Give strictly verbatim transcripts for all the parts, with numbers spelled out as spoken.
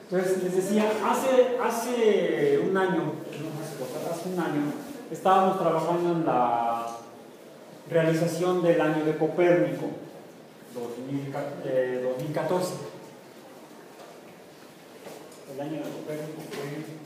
Entonces, les decía, hace, hace un año, no hace dos, hace un año, estábamos trabajando en la realización del año de Copérnico, dos mil catorce. El año de Copérnico fue...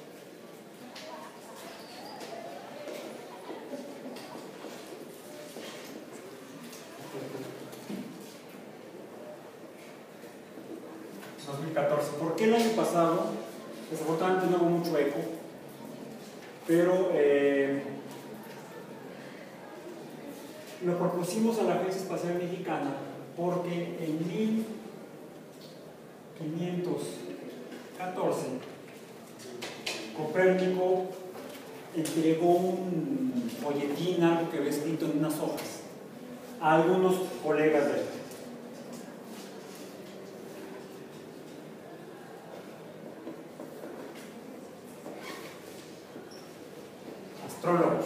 dos mil catorce. ¿Por qué el año pasado? Desafortunadamente no hubo mucho eco, pero eh, lo propusimos a la Agencia Espacial Mexicana porque en mil quinientos catorce Copérnico entregó un folletín, algo que había escrito en unas hojas, a algunos colegas de él. Astrólogos.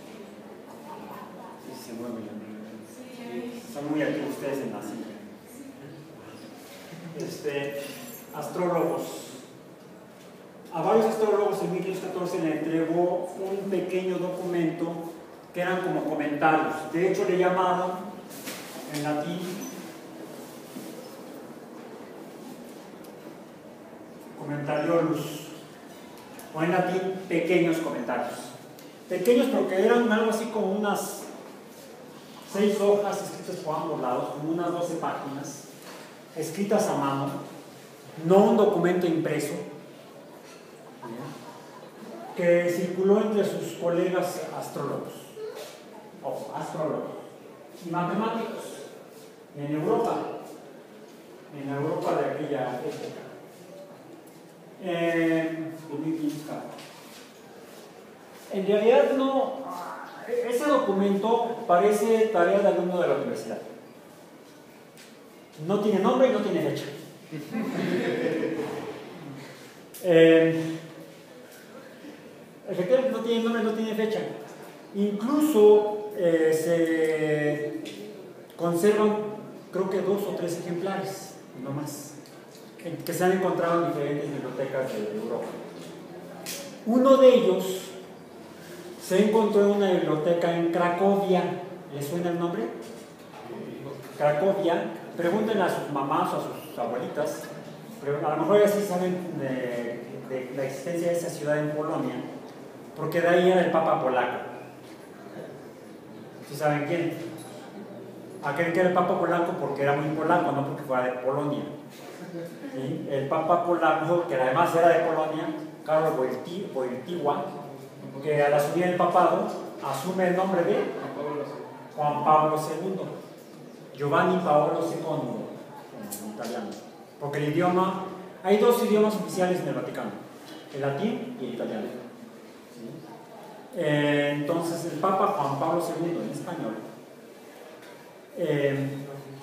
Sí, se mueven. Son muy activos ustedes en la cita. Este, astrólogos. A varios astrólogos en mil quinientos catorce le entregó un pequeño documento que eran como comentarios. De hecho, le llamaron en latín comentariolus, o en latín pequeños comentarios. Pequeños porque eran algo así como unas seis hojas escritas por ambos lados, como unas doce páginas, escritas a mano, no un documento impreso, que circuló entre sus colegas astrólogos, o astrólogos, y matemáticos, en Europa, en la Europa de aquella época. Eh, en realidad no, ese documento parece tarea de alumno de la universidad. No tiene nombre y no tiene fecha. eh, efectivamente no tiene nombre, no tiene fecha. Incluso eh, se conservan, creo que dos o tres ejemplares, no más, que se han encontrado en diferentes bibliotecas de Europa. Uno de ellos se encontró en una biblioteca en Cracovia. ¿Les suena el nombre? Cracovia. Pregúntenle a sus mamás o a sus abuelitas, pero a lo mejor ya sí saben de, de la existencia de esa ciudad en Polonia, porque de ahí era el Papa polaco. ¿Sí saben quién? Aquel que era el Papa polaco porque era muy polaco, no porque fuera de Polonia. ¿Sí? El Papa polaco, que además era de Polonia, Karol Wojtyła, que al asumir el papado asume el nombre de Juan Pablo segundo, Giovanni Paolo segundo en italiano, porque el idioma, hay dos idiomas oficiales en el Vaticano, el latín y el italiano. ¿Sí? Eh, entonces el Papa Juan Pablo segundo en español eh,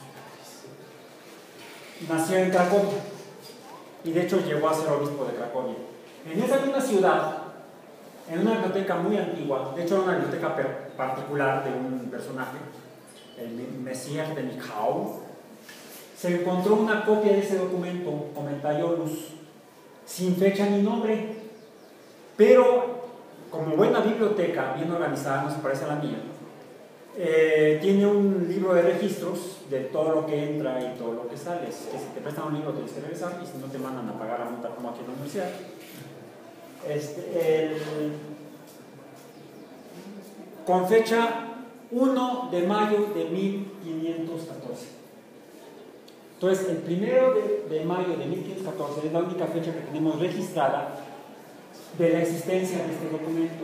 nació en Cracovia y de hecho llegó a ser obispo de Cracovia. En esa misma ciudad, en una biblioteca muy antigua, de hecho era una biblioteca particular de un personaje, el Messier de Michał, se encontró una copia de ese documento, Commentariolus, sin fecha ni nombre, pero como buena biblioteca, bien organizada, no se parece a la mía, eh, tiene un libro de registros de todo lo que entra y todo lo que sale. Es que si te prestan un libro tienes que regresar, y si no te mandan a pagar la multa como aquí en la universidad. Este, el, con fecha uno de mayo de mil quinientos catorce. Entonces, el primero de, de mayo de mil quinientos catorce es la única fecha que tenemos registrada de la existencia de este documento.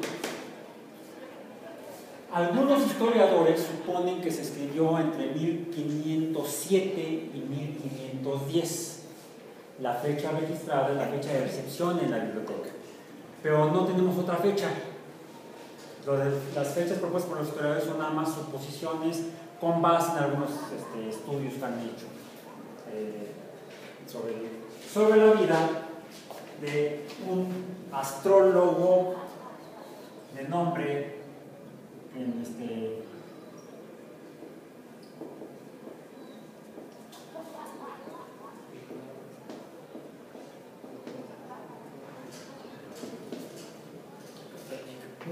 Algunos historiadores suponen que se escribió entre mil quinientos siete y mil quinientos diez. La fecha registrada es la fecha de recepción en la biblioteca, pero no tenemos otra fecha. Lo de, las fechas propuestas por los historiadores son nada más suposiciones con base en algunos este, estudios que han hecho eh, sobre, sobre la vida de un astrólogo de nombre en este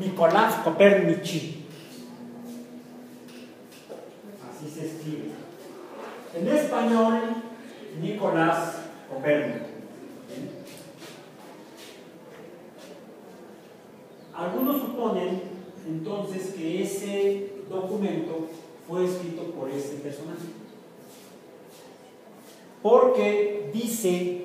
Nicolás Copernici. Así se escribe. En español, Nicolás Copérnico. Algunos suponen entonces que ese documento fue escrito por ese personaje, porque dice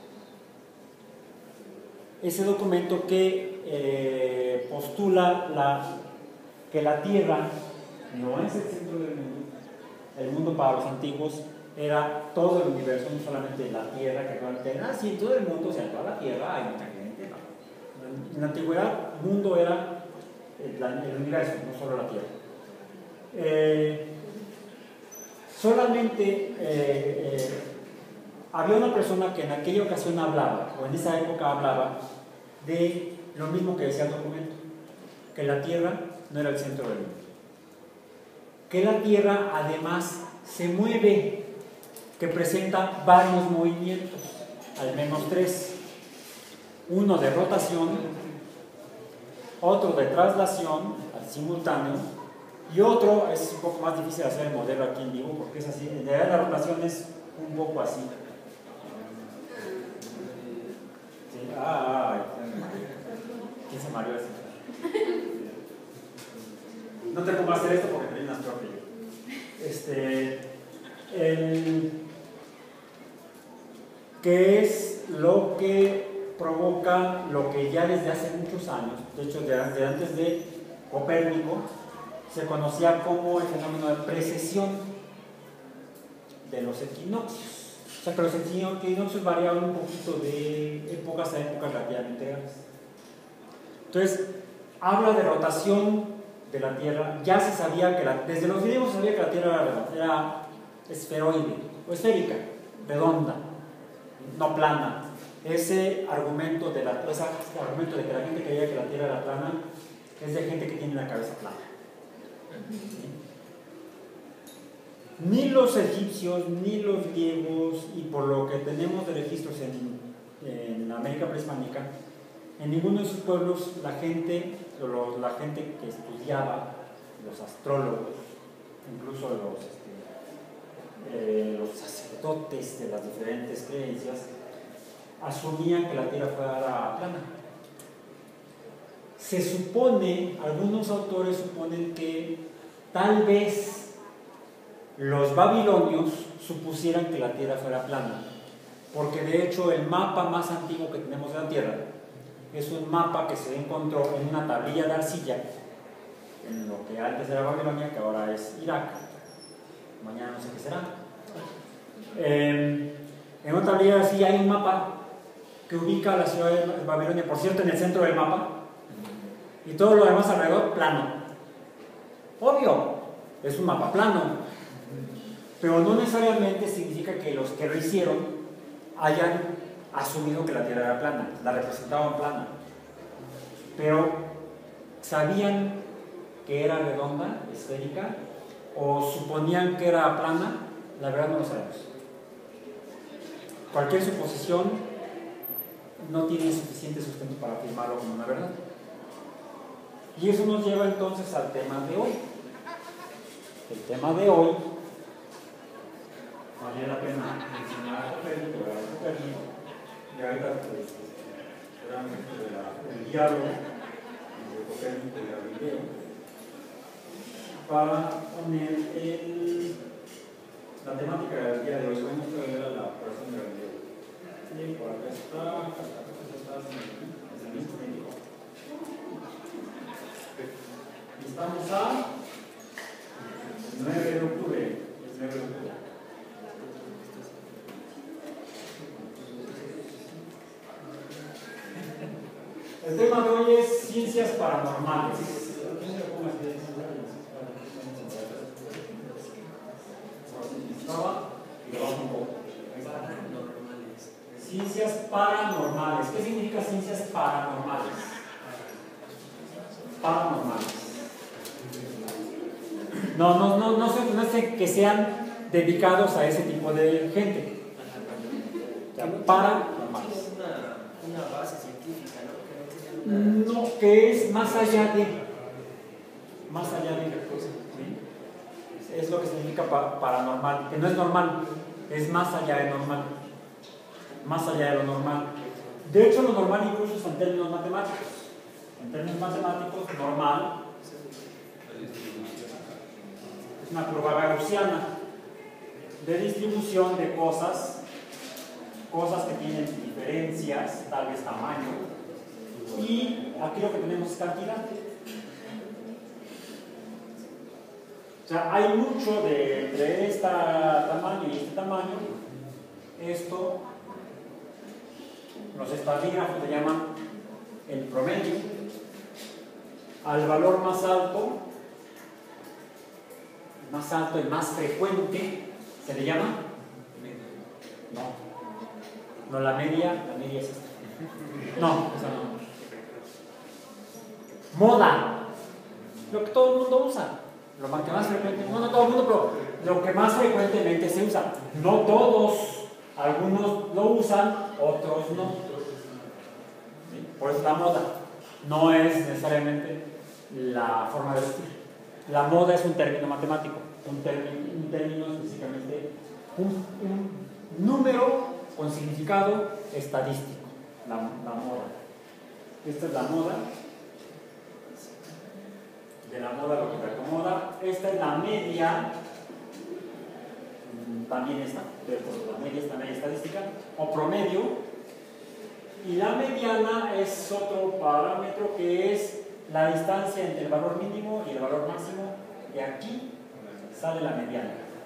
ese documento que eh, postula la, que la Tierra no es el centro del mundo. El mundo para los antiguos era todo el universo, no solamente la Tierra, que actualmente era así, todo el mundo, o sea, toda la Tierra hay mucha gente. ¿No? En la antigüedad, el mundo era el, el universo, no solo la Tierra. Eh, solamente eh, eh, había una persona que en aquella ocasión hablaba, o en esa época hablaba, de lo mismo que decía el documento, que la Tierra no era el centro del mundo, que la Tierra además se mueve, que presenta varios movimientos, al menos tres: uno de rotación, otro de traslación al simultáneo, y otro, es un poco más difícil hacer el modelo aquí en vivo porque es así, en realidad la rotación es un poco así. Sí, ah, ¿quién se mareó así? No te pongo a hacer esto porque tenés más peor que yo. Este, el, ¿qué es lo que provoca lo que ya desde hace muchos años, de hecho desde antes de Copérnico, se conocía como el fenómeno de precesión de los equinoccios? O sea que los equinoccios variaban un poquito de épocas a épocas relativamente grandes. Entonces, habla de rotación de la Tierra. Ya se sabía que la, desde los griegos se sabía que la Tierra era, era esferoide o esférica, redonda, no plana. Ese argumento, de la, ese argumento de que la gente creía que la Tierra era plana es de gente que tiene la cabeza plana. ¿Sí? Ni los egipcios, ni los griegos, y por lo que tenemos de registros en, en América prehispánica, en ninguno de sus pueblos la gente, los, la gente que estudiaba, los astrólogos, incluso los, este, eh, los sacerdotes de las diferentes creencias, asumían que la Tierra fuera plana. Se supone, algunos autores suponen que tal vez los babilonios supusieran que la Tierra fuera plana, porque de hecho el mapa más antiguo que tenemos de la Tierra es un mapa que se encontró en una tablilla de arcilla en lo que antes era Babilonia, que ahora es Irak. Mañana no sé qué será. Eh, en una tablilla de arcilla hay un mapa que ubica a la ciudad de Babilonia, por cierto, en el centro del mapa, y todo lo demás alrededor plano. Obvio, es un mapa plano, pero no necesariamente significa que los que lo hicieron hayan asumido que la Tierra era plana, la representaban plana, pero sabían que era redonda, esférica, o suponían que era plana. La verdad no lo sabemos. Cualquier suposición no tiene suficiente sustento para afirmarlo como una verdad. Y eso nos lleva entonces al tema de hoy. El tema de hoy, vale la pena mencionar a Copérnico, a Copérnico, y ahorita pues, el diálogo entre Copérnico y Galileo, para poner el, la temática del día de hoy. Vamos a ver a la operación de Galileo. Y por acá está, acá está en el mismo médico. Estamos a nueve de octubre. nueve de octubre. El tema de hoy es ciencias paranormales. Ciencias paranormales. ¿Qué significa ciencias paranormales? Paranormales. No, no, no, no, sé, no sé que sean dedicados a ese tipo de gente. O sea, paranormales. Una, una base científica, ¿no? Que no, no, que es más allá de, más allá de, ¿sí? Es lo que significa pa paranormal, que no es normal, es más allá de normal, más allá de lo normal. De hecho, lo normal incluso es en términos matemáticos. En términos matemáticos, normal es una curva gaussiana de distribución de cosas, cosas que tienen diferencias, tal vez tamaño, y aquí lo que tenemos es cantidad. O sea, hay mucho de entre este tamaño y este tamaño. Esto, los estadígrafos le llaman el promedio. Al valor más alto, más alto y más frecuente, ¿se le llama? No. No, la media, la media es esta. No, esa no. Moda, lo que todo el mundo usa, lo que más frecuente, no, no todo el mundo, pero lo que más frecuentemente se usa. No todos, algunos lo usan, otros no. ¿Sí? Por eso la moda no es necesariamente la forma de vestir. La moda es un término matemático, un término, un término específicamente, un, un número con significado estadístico, la, la moda. Esta es la moda. De la moda lo que te acomoda. Esta es la media, también esta, la media, esta media estadística, o promedio. Y la mediana es otro parámetro que es la distancia entre el valor mínimo y el valor máximo. De aquí sale la mediana.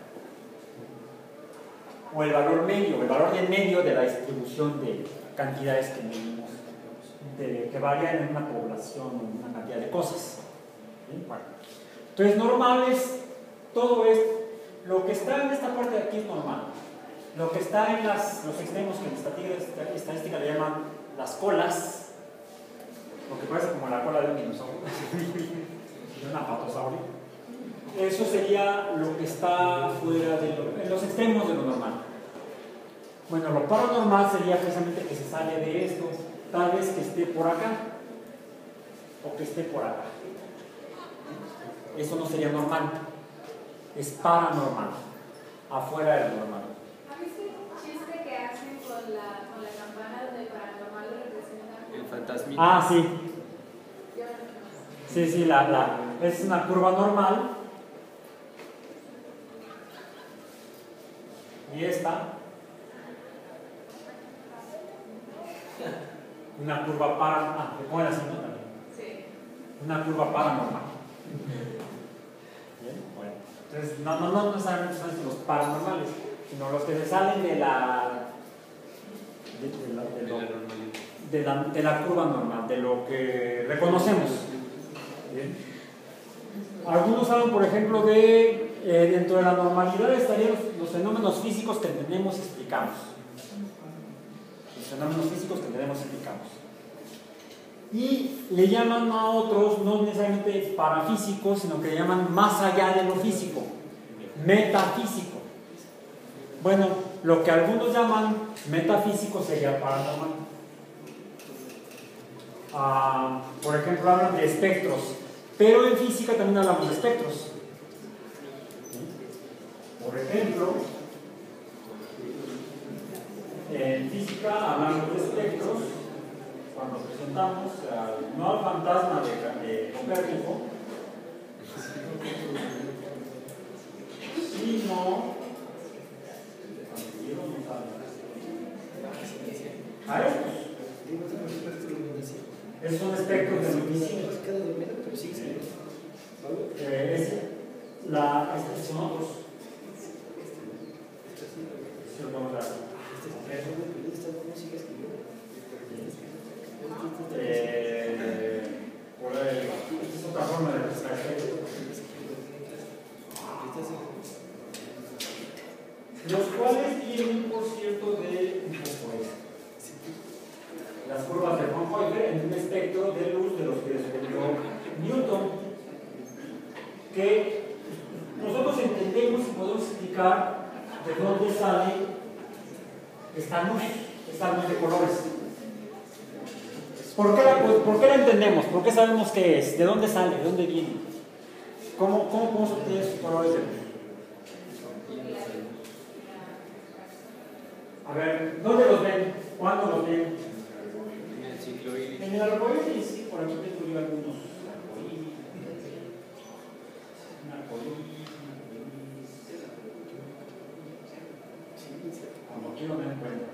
O el valor medio, el valor del medio de la distribución de cantidades que medimos, de, que varían en una población o en una cantidad de cosas. Bueno, entonces normal es todo esto, lo que está en esta parte de aquí es normal, lo que está en las, los extremos que en estadística, estadística le llaman las colas, lo que parece como la cola de un dinosaurio, de un apatosaurio, eso sería lo que está fuera de lo, en los extremos de lo normal. Bueno, lo paranormal sería precisamente que se sale de esto, tal vez que esté por acá o que esté por acá. Eso no sería normal, es paranormal, afuera de lo normal. ¿Has visto el chiste que hacen con la, con la campana donde paranormal lo representa? El fantasmita. Ah, sí. Sí, sí, la, la, es una curva normal. Y esta, una curva paranormal. Ah, le ponen así, ¿no? También. Sí. Una curva paranormal. Bien, bueno. Entonces, no, no, no necesariamente son los paranormales, sino los que se salen de la de, de la, de lo, de la, de la curva normal, de lo que reconocemos. Bien. Algunos hablan, por ejemplo, de eh, dentro de la normalidad estarían los, los fenómenos físicos que entendemos y explicamos. Los fenómenos físicos que entendemos y explicamos. Y le llaman a otros, no necesariamente parafísicos, sino que le llaman más allá de lo físico, metafísico. Bueno, lo que algunos llaman metafísico sería paranormal. Ah, por ejemplo, hablan de espectros, pero en física también hablamos de espectros. Por ejemplo, en física hablamos de espectros cuando presentamos al, no al fantasma de, de Copérnico, sino a estos. Esos son espectros de luminiscencia. Eh, es la, estos son otros. Si lo podemos dar. Eh, por el, esta es otra forma de representar espectros. Los cuales tienen, por cierto, de un poco esto. Las curvas de von Neumann en un espectro de luz de los que descubrió Newton, que nosotros entendemos y podemos explicar de dónde sale esta luz, esta luz de colores. ¿Por qué, la, pues, ¿Por qué la entendemos? ¿Por qué sabemos qué es? ¿De dónde sale? ¿De dónde viene? ¿Cómo, cómo podemos obtener esos colores de luz? A ver, ¿dónde los ven? ¿Cuándo los ven? En el ciclo iris. En el arcoíris, sí, por aquí tengo yo algunos arcoíris. Un arcoíris, un arcoíris. Cuando quiero me encuentro.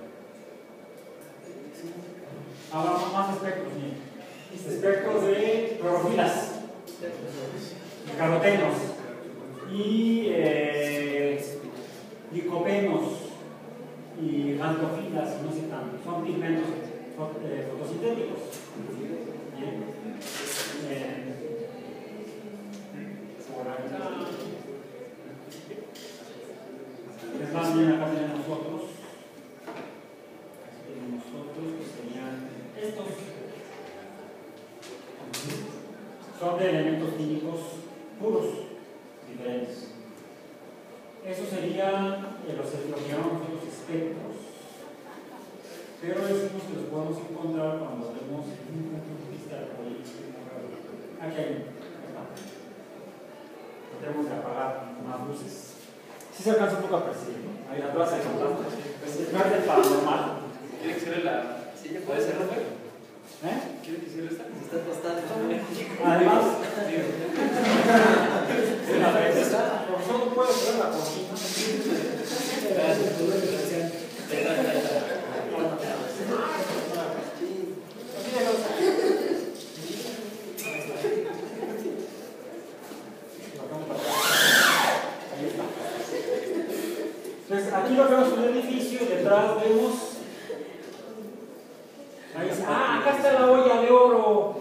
Ahora más espectros, miren. Espectros de clorofilas, de carotenos y eh, licopenos y antofilas, no sé tanto, son pigmentos eh, fotosintéticos. Bien. Eh, por acá. Es más bien acá tenemos otros. Tenemos otros que serían estos. Son de elementos químicos puros, diferentes. Esos serían eh, los, lo que llamamos los espectros. Pero decimos que los podemos encontrar cuando tenemos un punto de vista de aquí hay uno. Tenemos que apagar más luces. Si se alcanza un poco a percibir, ¿no? Ahí atrás hay fantasmas. Es el verde paranormal. ¿Quiere que cierre la silla? ¿Puede ser, Rafael? ¿Eh? ¿Quiere que cierre esta? Se está tostando. Además, una vez, profesor, no puede cerrar la cocina. Entonces, aquí lo vemos un edificio y detrás vemos. Ahí dice, ah, acá está la olla de oro.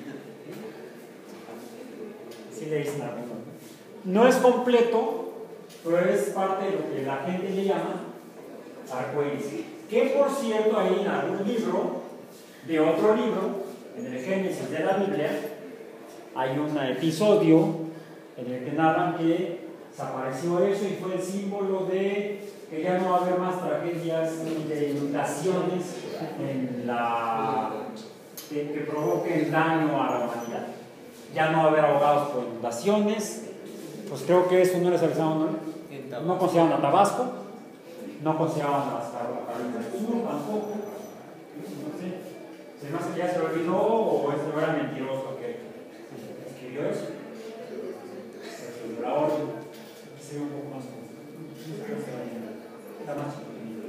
Sí le dicen algo. No es completo, pero es parte de lo que la gente le llama arcoíris. Que por cierto, hay en algún libro, de otro libro, en el Génesis de la Biblia, hay un episodio en el que narran que desapareció eso y fue el símbolo de que ya no va a haber más tragedias de inundaciones en la, que, que provoquen daño a la humanidad. Ya no va a haber ahogados por inundaciones. Pues creo que eso no les avisaron, ¿no? No consideraban a Tabasco, no consideraban a las Carolinas del Sur tampoco. No sé. Se me hace que ya se olvidó o es de verdad mentiroso que escribió eso. Pero la orden se ve un poco más confuso. Está más chiquitito.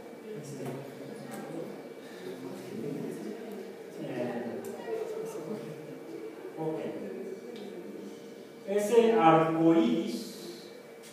Ok. Ese arcoíris,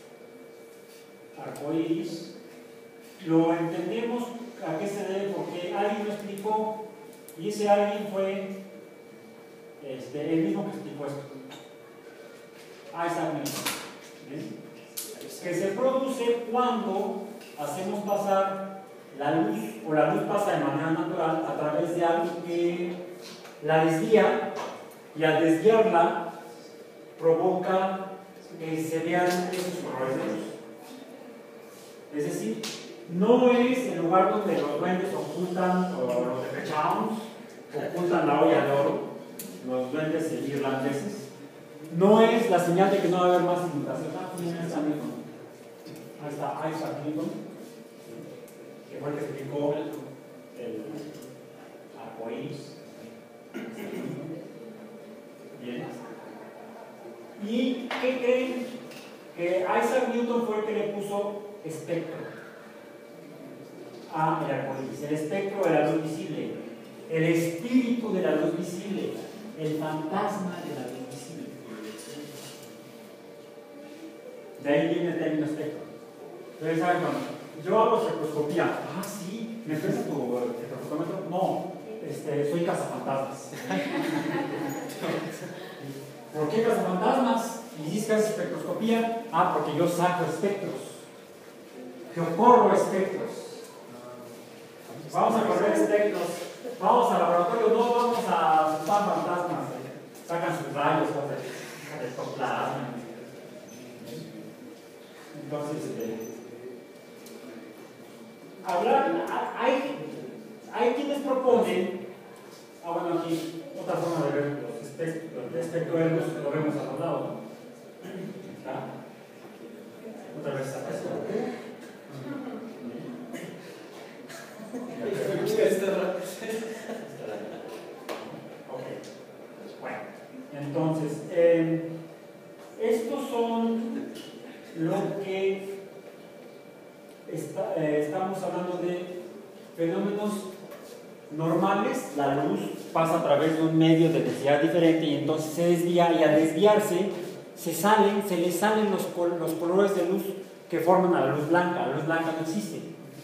arcoíris, lo entendemos a qué se debe porque alguien lo explicó y ese alguien fue este, el mismo que explicó esto. Isaac Newton. ¿Ven? Que se produce cuando hacemos pasar la luz o la luz pasa de manera natural a través de algo que la desvía y al desviarla provoca que se vean esos colores de luz. Es decir, no es el lugar donde los duendes ocultan, o los de Pechauns, ocultan la olla de oro, los duendes irlandeses. No es la señal de que no va a haber más inundación. Ahí está Isaac Newton, que fue el que explicó el arcoíris. Bien. ¿Y qué creen? Que Isaac Newton fue el que le puso espectro a el arcoíris, el espectro de la luz visible, el espíritu de la luz visible, el fantasma de la luz visible. De ahí viene el término espectro. Ustedes saben, cuando yo hago espectroscopía, ah, sí, ¿me presta tu espectroscómetro? No, este, soy cazafantasmas. ¿Por qué cazafantasmas? Y dices que haces espectroscopía, ah, porque yo saco espectros, yo corro espectros. Vamos a correr espectros, vamos al laboratorio, no vamos a asustar fantasmas, sacan sus rayos, cosas de ectoplasma. Entonces, eh, hablar, hay, hay quienes proponen, Ah, bueno, aquí otra forma de ver los espectros, el espectro de luz lo vemos a los lados. ¿Está? Otra vez acá. Ok. Bueno, entonces, eh, estos son lo que está, eh, estamos hablando de fenómenos normales. La luz pasa a través de un medio de densidad diferente y entonces se desvía, y al desviarse se salen, se le salen los, los colores de luz que forman a la luz blanca. La luz blanca no existe.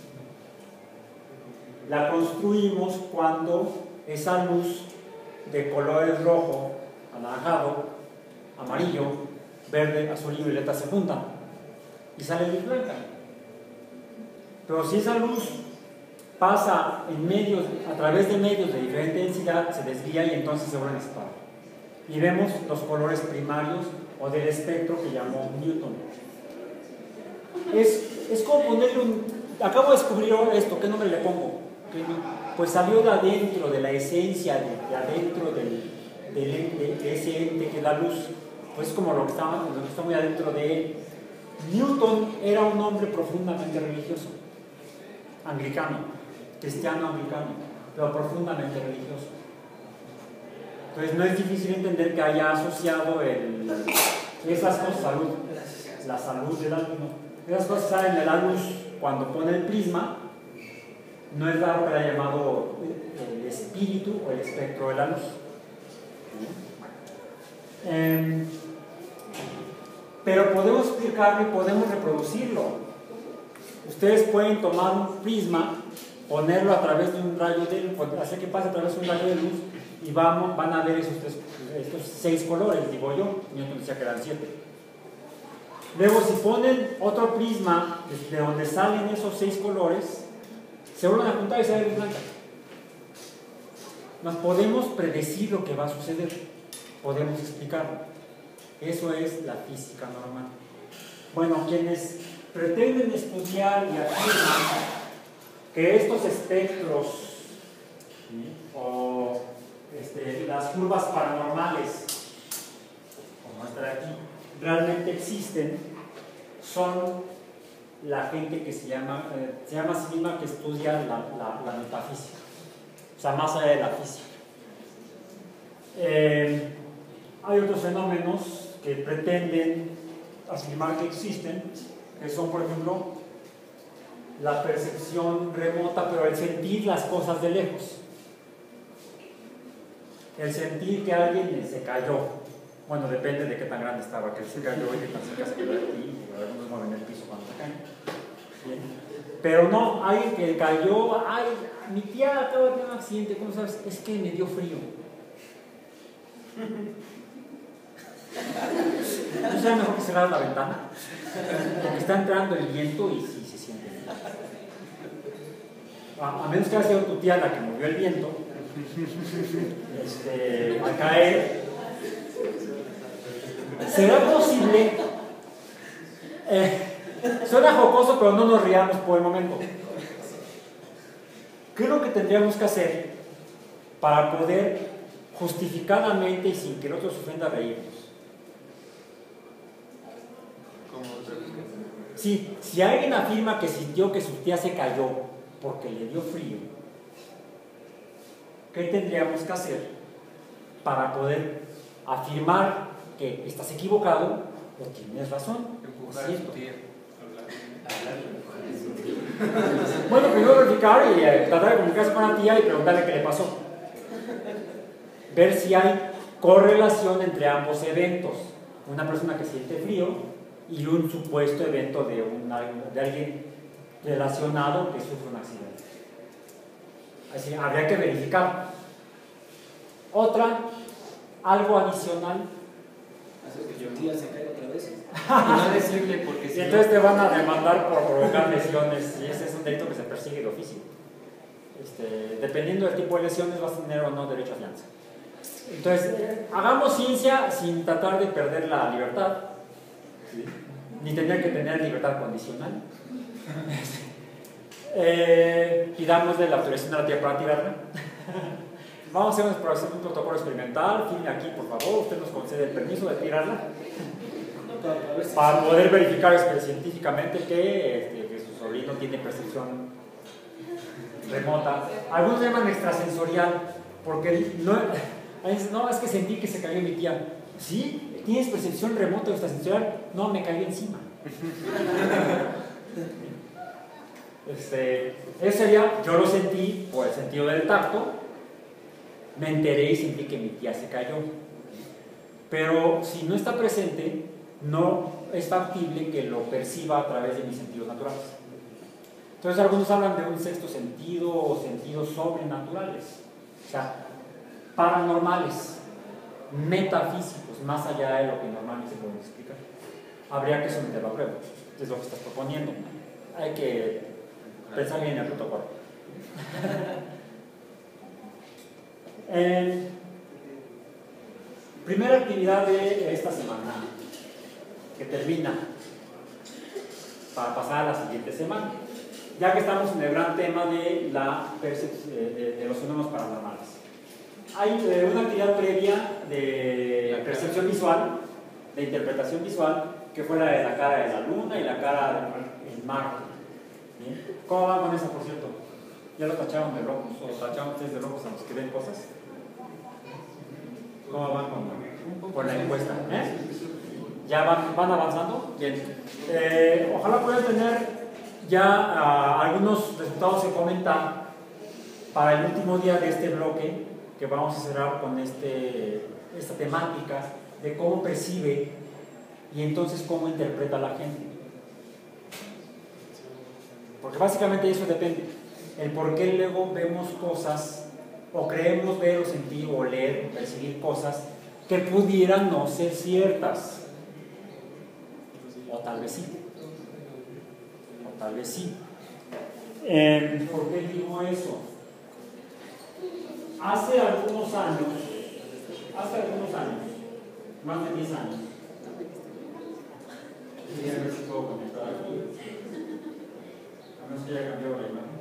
La construimos cuando esa luz de colores rojo, anaranjado, amarillo, verde, azul y violeta se juntan y sale luz blanca. Pero si esa luz pasa en medios, a través de medios de diferente densidad, se desvía y entonces se vuelve a estar. Y vemos los colores primarios o del espectro que llamó Newton. Es, es como ponerle un... Acabo de descubrir esto, ¿qué nombre le pongo? Pues salió de adentro, de la esencia, de, de adentro del, del, de, de ese ente que es la luz. Pues como lo que, está, lo que está muy adentro de él. Newton era un hombre profundamente religioso, anglicano, cristiano anglicano, pero profundamente religioso. Entonces no es difícil entender que haya asociado el, esas cosas, salud, la salud de la luz. Esas cosas salen de la luz cuando pone el prisma. No es raro que la haya llamado el espíritu o el espectro de la luz. Eh, pero podemos explicarlo y podemos reproducirlo. Ustedes pueden tomar un prisma, ponerlo a través de un rayo de luz, hacer que pase a través de un rayo de luz y vamos, van a ver esos, tres, estos seis colores, digo yo. Newton decía que eran siete. Luego, si ponen otro prisma de donde salen esos seis colores, se vuelven a juntar y sale luz blanca. Nos podemos predecir lo que va a suceder, podemos explicarlo. Eso es la física normal. Bueno, quienes pretenden estudiar y afirman que estos espectros, ¿sí?, o este, las curvas paranormales, como esta de aquí, realmente existen, son la gente que se llama, eh, se llama a sí misma que estudia la, la, la metafísica, o sea, más allá de la física. Eh, hay otros fenómenos que pretenden afirmar que existen, que son, por ejemplo, la percepción remota, pero el sentir las cosas de lejos, el sentir que alguien se cayó. Bueno, depende de qué tan grande estaba, que se cayó y qué tan cerca se quedó de ti, y algunos mueven el piso cuando se caen. Bien. Pero no, alguien que cayó, ay, mi tía acaba de tener un accidente, ¿cómo sabes? Es que me dio frío. ¿No será mejor que cerrar la ventana? Porque está entrando el viento y sí se siente. A, a menos que haya sido tu tía la que movió el viento, este, al caer. ¿Será posible? Eh, suena jocoso, pero no nos riamos por el momento. ¿Qué es lo que tendríamos que hacer para poder justificadamente y sin que el otro se ofenda reírnos? Sí, si alguien afirma que sintió que su tía se cayó porque le dio frío, ¿qué tendríamos que hacer para poder afirmar que estás equivocado o tienes razón? Empujar a su tía. Bueno, primero verificar y eh, tratar de comunicarse con la tía y preguntarle qué le pasó. Ver si hay correlación entre ambos eventos. Una persona que siente frío y un supuesto evento de, una, de alguien relacionado que sufre un accidente. Así, habría que verificar. Otra, algo adicional. Hace que tu tía se caiga otra vez. Y no decirle porque si y entonces te van a demandar por provocar lesiones, y ese es un delito que se persigue de oficio. Este, dependiendo del tipo de lesiones vas a tener o no derecho a fianza. Entonces, eh, hagamos ciencia sin tratar de perder la libertad, ¿sí?, ni tener que tener libertad condicional. eh, Pidámosle la autorización a la tía para tirarla. vamos a hacer una exploración de un protocolo experimental, firme aquí por favor, usted nos concede el permiso de tirarla para poder verificar este, científicamente que, este, que su sobrino tiene percepción remota. Algunos llaman extrasensorial, porque no, no, es que sentí que se cayó mi tía. ¿Sí? ¿Tienes percepción remota o extrasensorial? No, me cayó encima. Este, eso sería, yo lo sentí por el sentido del tacto, me enteré y sentí que mi tía se cayó. Pero si no está presente, no es factible que lo perciba a través de mis sentidos naturales. Entonces algunos hablan de un sexto sentido o sentidos sobrenaturales, o sea, paranormales, metafísicos, más allá de lo que normalmente se puede explicar. Habría que someterlo a prueba, es lo que estás proponiendo. Hay que pensar bien en el protocolo. eh, primera actividad de esta semana, que termina, para pasar a la siguiente semana, ya que estamos en el gran tema de, la de, de los fenómenos paranormales. Hay eh, una actividad previa de percepción visual, de interpretación visual, que fue la de la cara de la luna y la cara del mar. ¿Bien? ¿Cómo van con esa, por cierto? ¿Ya lo tacharon de locos o tacharon ustedes de locos a los que ven cosas? ¿Cómo van con, con la encuesta? ¿Eh? ¿Ya van, van avanzando? Bien. Eh, ojalá puedan tener ya uh, algunos resultados que comentar para el último día de este bloque, que vamos a cerrar con este, esta temática de cómo percibe y entonces cómo interpreta la gente. Porque básicamente eso depende. El por qué luego vemos cosas, o creemos ver o sentir o leer o percibir cosas que pudieran no ser ciertas. O tal vez sí. O tal vez sí. Eh, ¿Por qué digo eso? Hace algunos años, hace algunos años, más de diez años, voy a ver si puedo conectar aquí, a menos que haya cambiado la imagen.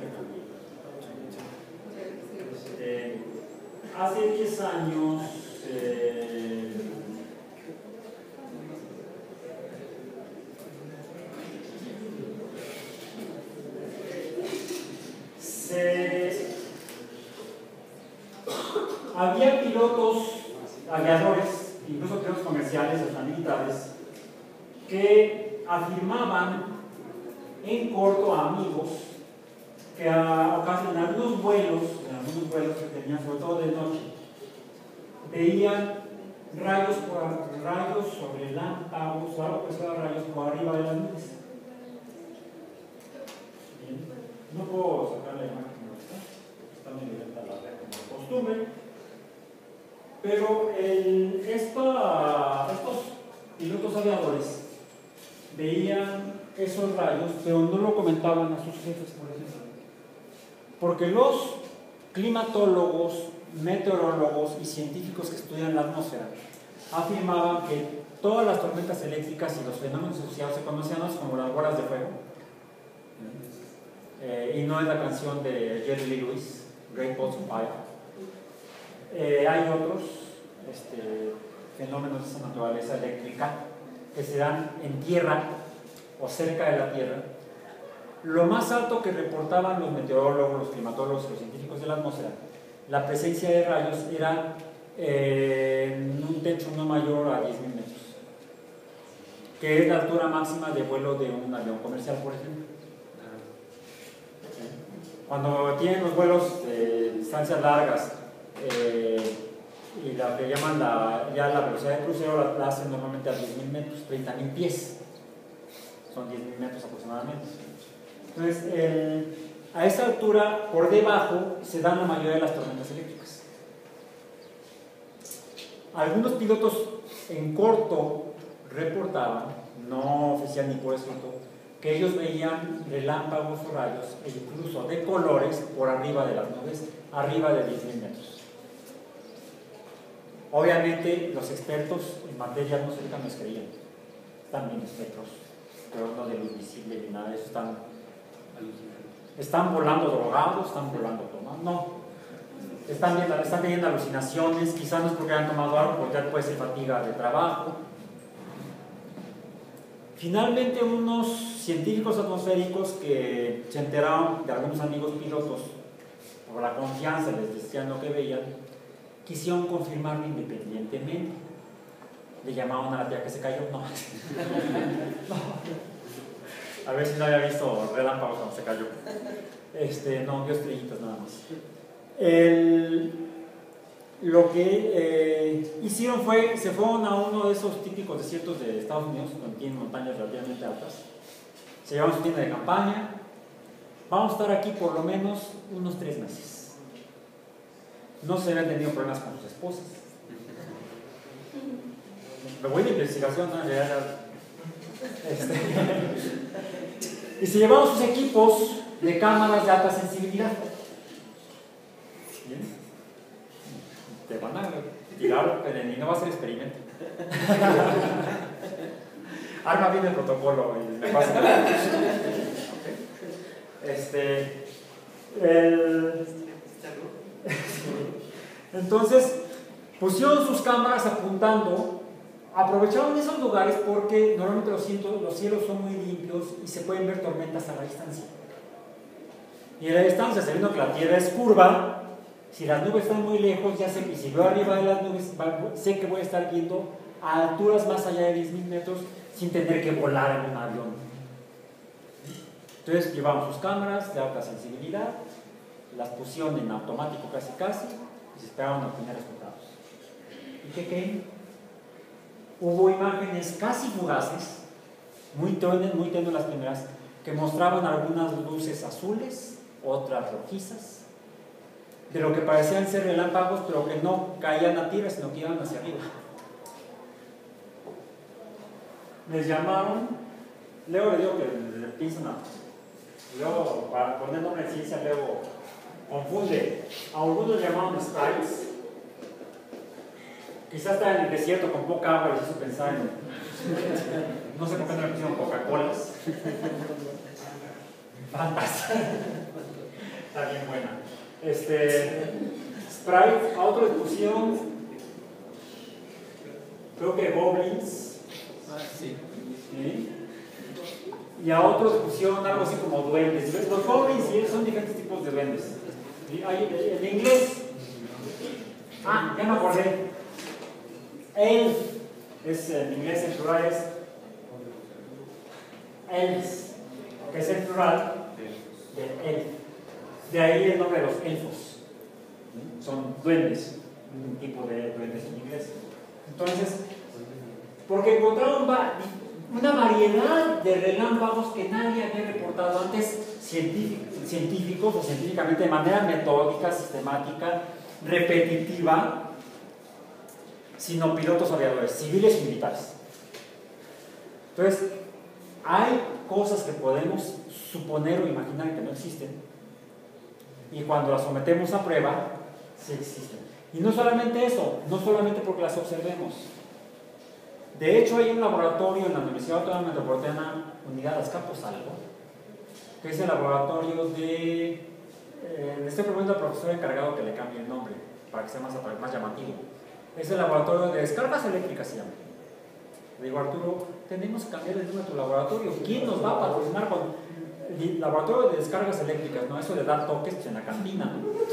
Eh, hace diez años, eh, se, había pilotos, aviadores, incluso pilotos comerciales, hasta militares, que afirmaban en corto a amigos que a, en algunos vuelos, en algunos vuelos que tenían, sobre todo de noche, veían rayos, por, rayos sobre lámpagos o algo que sea rayos por arriba de las nubes. Bien. No puedo sacar la imagen, está muy directa la red como costumbre, pero el, esta, estos pilotos aviadores veían esos rayos, pero no lo comentaban a sus jefes, por ejemplo. Porque los climatólogos, meteorólogos y científicos que estudian la atmósfera afirmaban que todas las tormentas eléctricas y los fenómenos asociados se conocían como las bolas de fuego. Eh, y no es la canción de Jerry Lee Lewis, Great Balls of Fire. Eh, hay otros este, fenómenos de esa naturaleza eléctrica que se dan en tierra o cerca de la tierra. Lo más alto que reportaban los meteorólogos, los climatólogos y los científicos de la atmósfera, la presencia de rayos era eh, en un techo no mayor a diez mil metros, que es la altura máxima de vuelo de un avión comercial, por ejemplo. Cuando tienen los vuelos de distancias largas eh, y la que llaman la, ya la velocidad de crucero la, la hacen normalmente a diez mil metros, treinta mil pies, son diez mil metros aproximadamente. Entonces, eh, a esa altura, por debajo, se dan la mayoría de las tormentas eléctricas. Algunos pilotos en corto reportaban, no oficial ni por escrito, que ellos veían relámpagos o rayos, e incluso de colores, por arriba de las nubes, arriba de diez mil metros. Obviamente, los expertos en materia atmosférica no creían. Están bien espectros, pero no de luz visible ni nada de eso. Están, están volando drogados, están volando tomados. No. están, viendo, están teniendo alucinaciones, quizás no es porque han tomado algo, porque puede ser fatiga de trabajo. Finalmente, unos científicos atmosféricos que se enteraron de algunos amigos pilotos, por la confianza les decían lo que veían, quisieron confirmarlo independientemente. Le llamaban a la tía que se cayó. No. No. A ver si no había visto relámpagos cuando se cayó. Este, no, vio estrellitas nada más. El, lo que eh, hicieron fue, se fueron a uno de esos típicos desiertos de Estados Unidos, donde tienen montañas relativamente altas. Se llevaron su tienda de campaña. Vamos a estar aquí por lo menos unos tres meses. No se habían tenido problemas con sus esposas. Me voy de investigación, ¿no? Ya, ya. Este. Y se llevaron sus equipos de cámaras de alta sensibilidad. ¿Bien? Te van a tirar, pero y no va a ser experimento. Arma bien el protocolo y me pasa. Este. El... Entonces, pusieron sus cámaras apuntando. Aprovecharon esos lugares porque normalmente los cielos, los cielos son muy limpios y se pueden ver tormentas a la distancia. Y a la distancia, sabiendo que la Tierra es curva, si las nubes están muy lejos, ya sé que si veo arriba de las nubes, sé que voy a estar viendo a alturas más allá de diez mil metros sin tener que volar en un avión. Entonces llevamos sus cámaras de alta sensibilidad, las pusieron en automático casi casi y se esperaban a obtener resultados. ¿Y qué creen? Hubo imágenes casi fugaces, muy tenues, muy tenues las primeras, que mostraban algunas luces azules, otras rojizas, de lo que parecían ser relámpagos, pero que no caían a tierra, sino que iban hacia arriba. Les llamaron, luego le digo que le piensan a, luego para poner nombre de ciencia, luego confunde. A algunos llamaron sprites. Quizás estaba en el desierto con poca agua y les hizo pensar en. No sé por qué no le pusieron Coca-Colas. Fantástico. Está bien buena. Este. Sprite, a otros les pusieron. Creo que goblins. Ah, sí. ¿Sí? Y a otros les pusieron algo así como duendes. Los goblins sí, son diferentes tipos de duendes. En inglés. Ah, ya me acordé. Elf, es en inglés en plural es elves, que es el plural de elf. De ahí el nombre de los elfos. Son duendes, un tipo de duendes en inglés. Entonces, porque encontraron una variedad de relámpagos que nadie había reportado antes, científicos o científicamente, de manera metódica, sistemática, repetitiva, sino pilotos aviadores, civiles y militares. Entonces, hay cosas que podemos suponer o imaginar que no existen, y cuando las sometemos a prueba, sí existen. Y no solamente eso, no solamente porque las observemos. De hecho, hay un laboratorio en la Universidad Autónoma Metropolitana Unidad Azcapotzalco, que es el laboratorio de... Eh, le estoy preguntando al profesor encargado que le cambie el nombre, para que sea más, más llamativo. Es el laboratorio de descargas eléctricas, se llama. Le digo, Arturo, tenemos que cambiar el nombre de tu laboratorio. ¿Quién nos va a patrocinar con el laboratorio de descargas eléctricas? No, eso de dar toques en la cantina.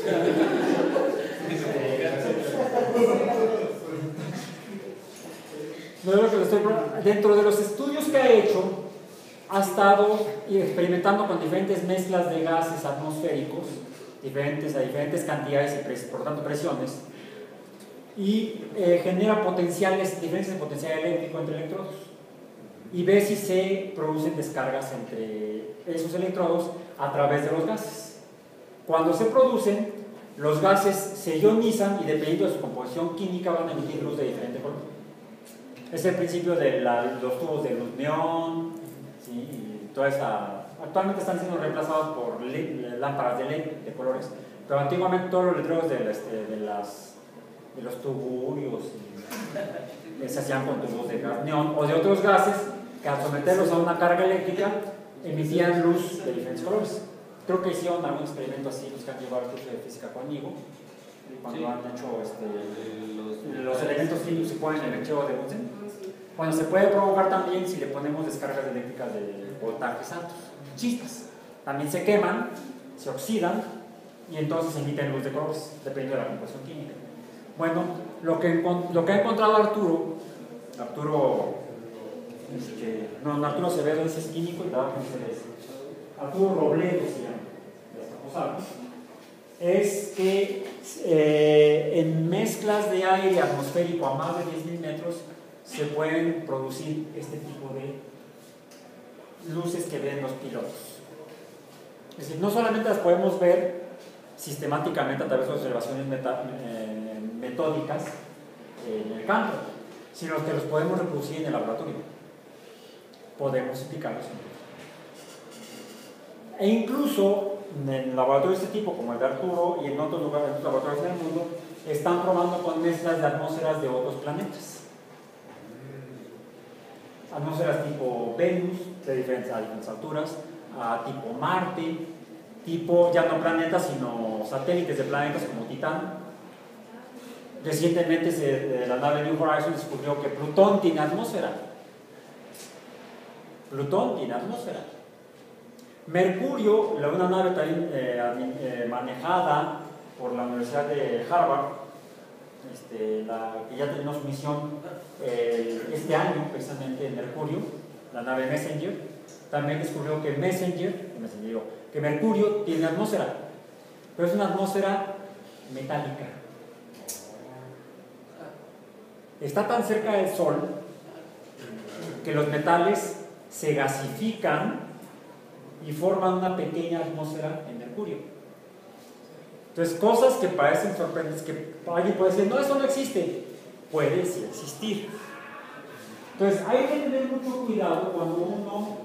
Dentro de los estudios que ha hecho, ha estado experimentando con diferentes mezclas de gases atmosféricos, diferentes, a diferentes cantidades y por tanto presiones, y eh, genera potenciales, diferencias de potencial eléctrico entre electrodos, y ve si se producen descargas entre esos electrodos a través de los gases. Cuando se producen, los gases se ionizan y dependiendo de su composición química van a emitir luz de diferente color. Es el principio de la, los tubos de luz neón, ¿sí? Y toda esa, actualmente están siendo reemplazados por L E D, lámparas de L E D de colores, pero antiguamente todos los letreros de, este, de las de los tuburios se hacían con tubos de gas neón o de otros gases que al someterlos a una carga eléctrica emitían luz de diferentes colores. Creo que hicieron algún experimento así los que han llevado el curso de física conmigo, cuando Sí. han hecho este, Los, los elementos químicos se ponen en el archivo de Bunsen. Bueno, se puede provocar también si le ponemos descargas eléctricas de voltajes altos, chispas. También se queman, se oxidan y entonces emiten luz de colores, dependiendo de la composición química. Bueno, lo que, lo que ha encontrado Arturo, Arturo, este, no, Arturo Acevedo ese es químico y trabaja en C D S. Arturo Robledo se llama, ya está, es que eh, en mezclas de aire atmosférico a más de diez mil metros se pueden producir este tipo de luces que ven los pilotos. Es decir, no solamente las podemos ver sistemáticamente a través de observaciones meta, eh, metódicas eh, en el campo, sino que los podemos reproducir en el laboratorio. Podemos explicarlos. E incluso en laboratorios de este tipo, como el de Arturo, y en otros lugares, en otros laboratorios del mundo, están probando con mezclas de atmósferas de otros planetas. Atmósferas tipo Venus, de diferentes, a diferentes alturas, a tipo Marte, tipo, ya no planetas, sino satélites de planetas como Titán. Recientemente se, la nave New Horizons descubrió que Plutón tiene atmósfera. Plutón tiene atmósfera. Mercurio, una nave también eh, eh, manejada por la Universidad de Harvard, este, la, que ya tenemos misión eh, este año precisamente en Mercurio, la nave Messenger, también descubrió que Messenger, Messenger que Mercurio tiene atmósfera, pero es una atmósfera metálica. Está tan cerca del Sol que los metales se gasifican y forman una pequeña atmósfera en Mercurio. Entonces, cosas que parecen sorprendentes, que alguien puede decir, no, eso no existe, puede sí existir. Entonces, hay que tener mucho cuidado cuando uno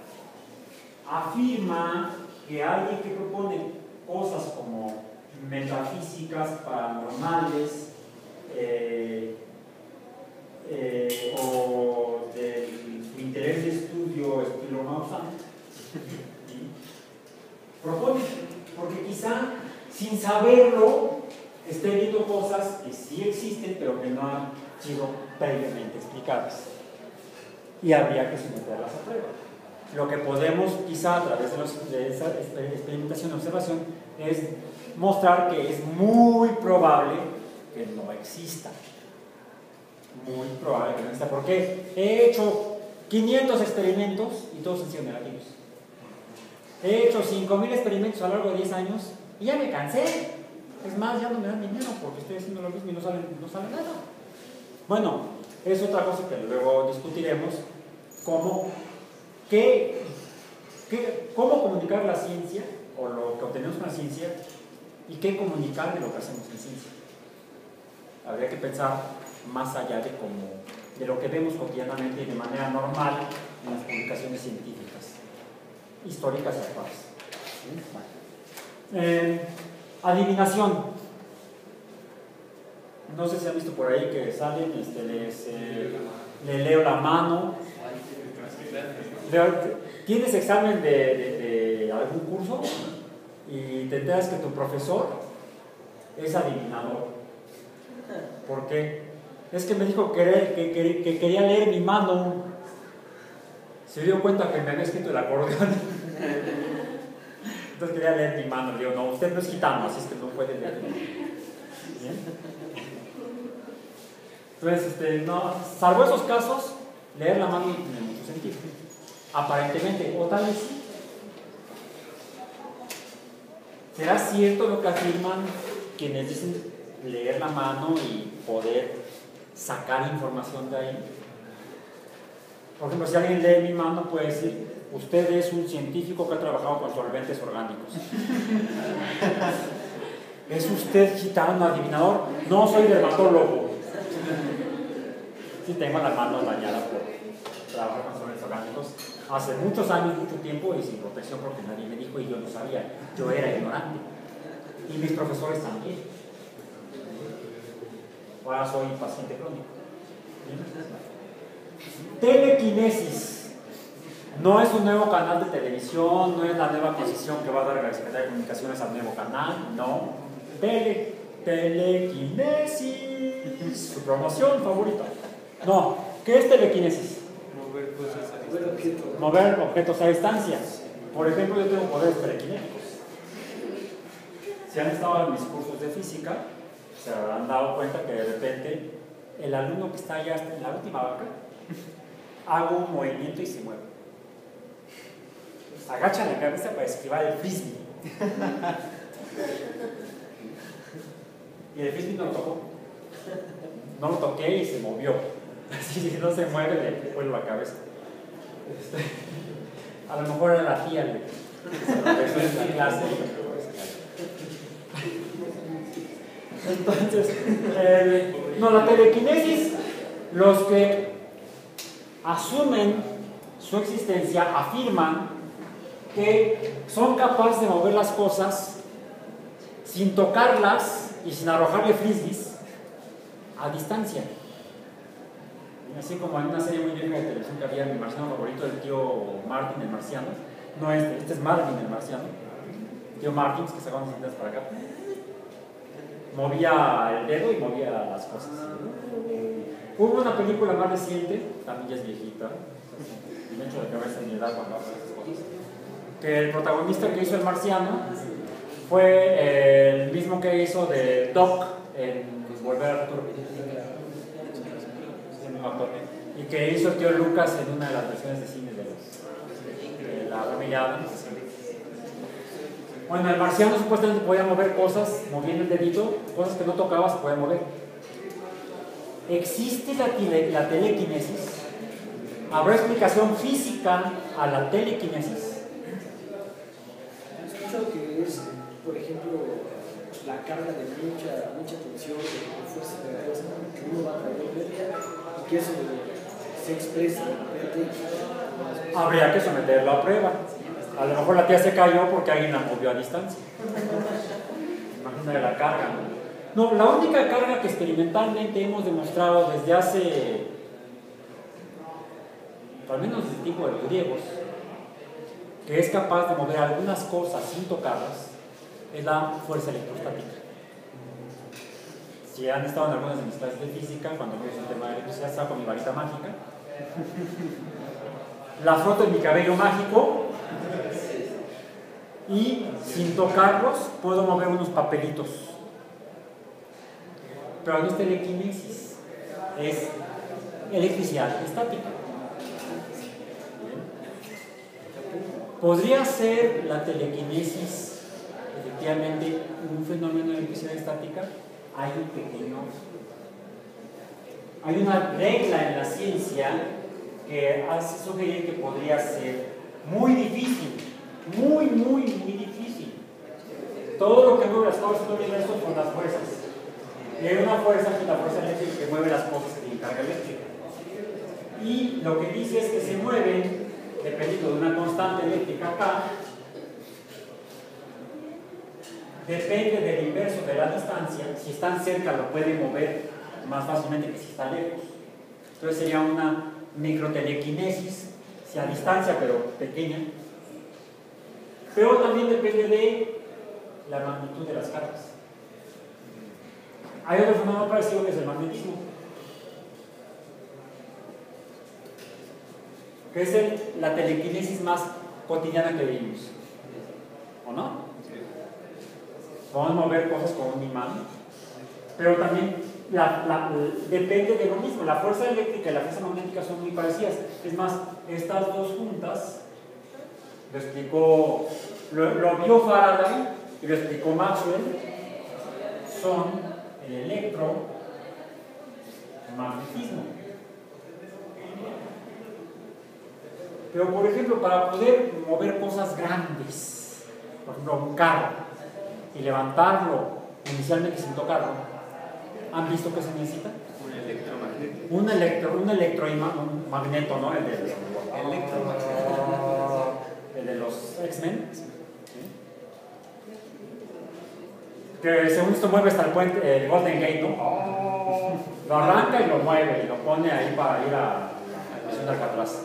afirma que alguien que propone cosas como metafísicas, paranormales, eh, eh, o de su interés de estudio estilo Maussan, ¿sí? Propone, porque quizá sin saberlo esté viendo cosas que sí existen pero que no han sido previamente explicadas y habría que someterlas a prueba. Lo que podemos quizá a través de, los, de esa experimentación y observación es mostrar que es muy probable que no exista. Muy probable que no exista, porque he hecho quinientos experimentos y todos han sido negativos. He hecho cinco mil experimentos a lo largo de diez años y ya me cansé. Es más, ya no me dan dinero porque estoy haciendo lo mismo y no sale, no sale nada. Bueno, es otra cosa que luego discutiremos, cómo, qué, qué, cómo comunicar la ciencia o lo que obtenemos con la ciencia y qué comunicar de lo que hacemos en ciencia. Habría que pensar más allá de, cómo, de lo que vemos cotidianamente y de manera normal en las publicaciones científicas, históricas y actuales. ¿Sí? Bueno. Eh, adivinación. No sé si han visto por ahí que salen, este, les, eh, le leo la mano. Tienes examen de, de, de algún curso y te enteras que tu profesor es adivinador. ¿Por qué? Es que me dijo que, que, que, que quería leer mi mano. Se dio cuenta que me había escrito el acordeón. Entonces quería leer mi mano. Le digo, no, usted no es gitano, así es que no puede leer. ¿Bien? Entonces, este, no, salvo esos casos, leer la mano no tiene mucho sentido. Aparentemente, o tal vez sí. ¿Será cierto lo que afirman quienes dicen leer la mano y poder sacar información de ahí? Por ejemplo, si alguien lee mi mano, puede decir, usted es un científico que ha trabajado con solventes orgánicos. ¿Es usted gitano, adivinador? No, soy dermatólogo. Sí, tengo la mano dañada por trabajar con solventes orgánicos hace muchos años, mucho tiempo y sin protección porque nadie me dijo y yo no sabía. Yo era ignorante. Y mis profesores también. Ahora soy paciente crónico. Telequinesis. No es un nuevo canal de televisión, no es la nueva concesión que va a dar la Secretaría de Comunicaciones al nuevo canal, no. Tele telequinesis, su promoción favorita. No, ¿qué es telequinesis? Mover cosas a Mover distancia. objetos. Mover objetos a distancia. Por ejemplo, yo tengo poderes telequinéticos. Si han estado en mis cursos de física, se habrán dado cuenta que de repente el alumno que está allá en la última vaca hago un movimiento y se mueve. Agacha la cabeza para esquivar el frisbee. Y el frisbee no lo tocó. No lo toqué y se movió. Si no se mueve, le vuelve la cabeza. Este, a lo mejor era la tía le, que se lo besó en la clase. Entonces, eh, no, la telequinesis, los que asumen su existencia afirman que son capaces de mover las cosas sin tocarlas y sin arrojarle frisbees a distancia. Así como en una serie muy vieja de televisión que había, mi marciano favorito, el tío Martin, el marciano. No este, este es Marvin, el marciano. El tío Martin, que sacaba unas cintas para acá. Movía el dedo y movía las cosas. Hubo una película más reciente, también ya es viejita, me echo de cabeza en mi edad cuando hablo de esas cosas, que el protagonista que hizo el marciano fue el mismo que hizo de Doc en Volver al Futuro. Y que hizo el tío Lucas en una de las versiones de cine de, los, de la familia Adams. Bueno, el marciano supuestamente podía mover cosas, moviendo el dedito, cosas que no tocaba se podían mover. ¿Existe la, tele, la telequinesis? ¿Habrá explicación física a la telequinesis? He escuchado que es, por ejemplo, la carga de mucha, mucha tensión, de fuerza pegajosa que uno va a traer y que eso se expresa de repente. Habría que someterlo a prueba. A lo mejor la tía se cayó porque alguien la movió a distancia. Imagínate la carga, ¿no? No, la única carga que experimentalmente hemos demostrado desde hace, al menos desde el tiempo de los griegos, que es capaz de mover algunas cosas sin tocarlas, es la fuerza electrostática. Si han estado en algunas de mis clases de física, cuando vemos el tema de electricidad, estaba con mi varita mágica. La froto en mi cabello mágico y sin tocarlos puedo mover unos papelitos. Pero no es telequinesis, es electricidad estática. ¿Podría ser la telequinesis efectivamente un fenómeno de electricidad estática? Hay un pequeño... Hay una regla en la ciencia que hace sugerir que podría ser muy difícil, muy, muy, muy difícil. Todo lo que mueve las cosas en el universo son las fuerzas. Y hay una fuerza que es la fuerza eléctrica que mueve las cosas que tienen carga eléctrica. Y lo que dice es que se mueven dependiendo de una constante eléctrica acá, depende del inverso de la distancia. Si están cerca lo pueden mover más fácilmente que si está lejos. Entonces sería una microtelequinesis, si a distancia pero pequeña. Pero también depende de la magnitud de las cargas. Hay otro fenómeno parecido que es el magnetismo, que es el, la telequinesis más cotidiana que vivimos, ¿o no? Podemos mover cosas con un imán, pero también la, la, depende de lo mismo. La fuerza eléctrica y la fuerza magnética son muy parecidas. Es más, estas dos juntas lo explicó, lo, lo vio Faraday y lo explicó Maxwell, son el electromagnetismo. Pero por ejemplo, para poder mover cosas grandes, por ejemplo un carro, y levantarlo inicialmente sin tocarlo, ¿han visto qué se necesita? Un electromagneto. Un electro, un electromagneto, ¿no? El de, Electromagneto. el de los X-Men. ¿Sí? Que según esto mueve hasta el puente, el Golden Gate, ¿no? Lo arranca y lo mueve y lo pone ahí para ir a la ciudad de Alcatraz.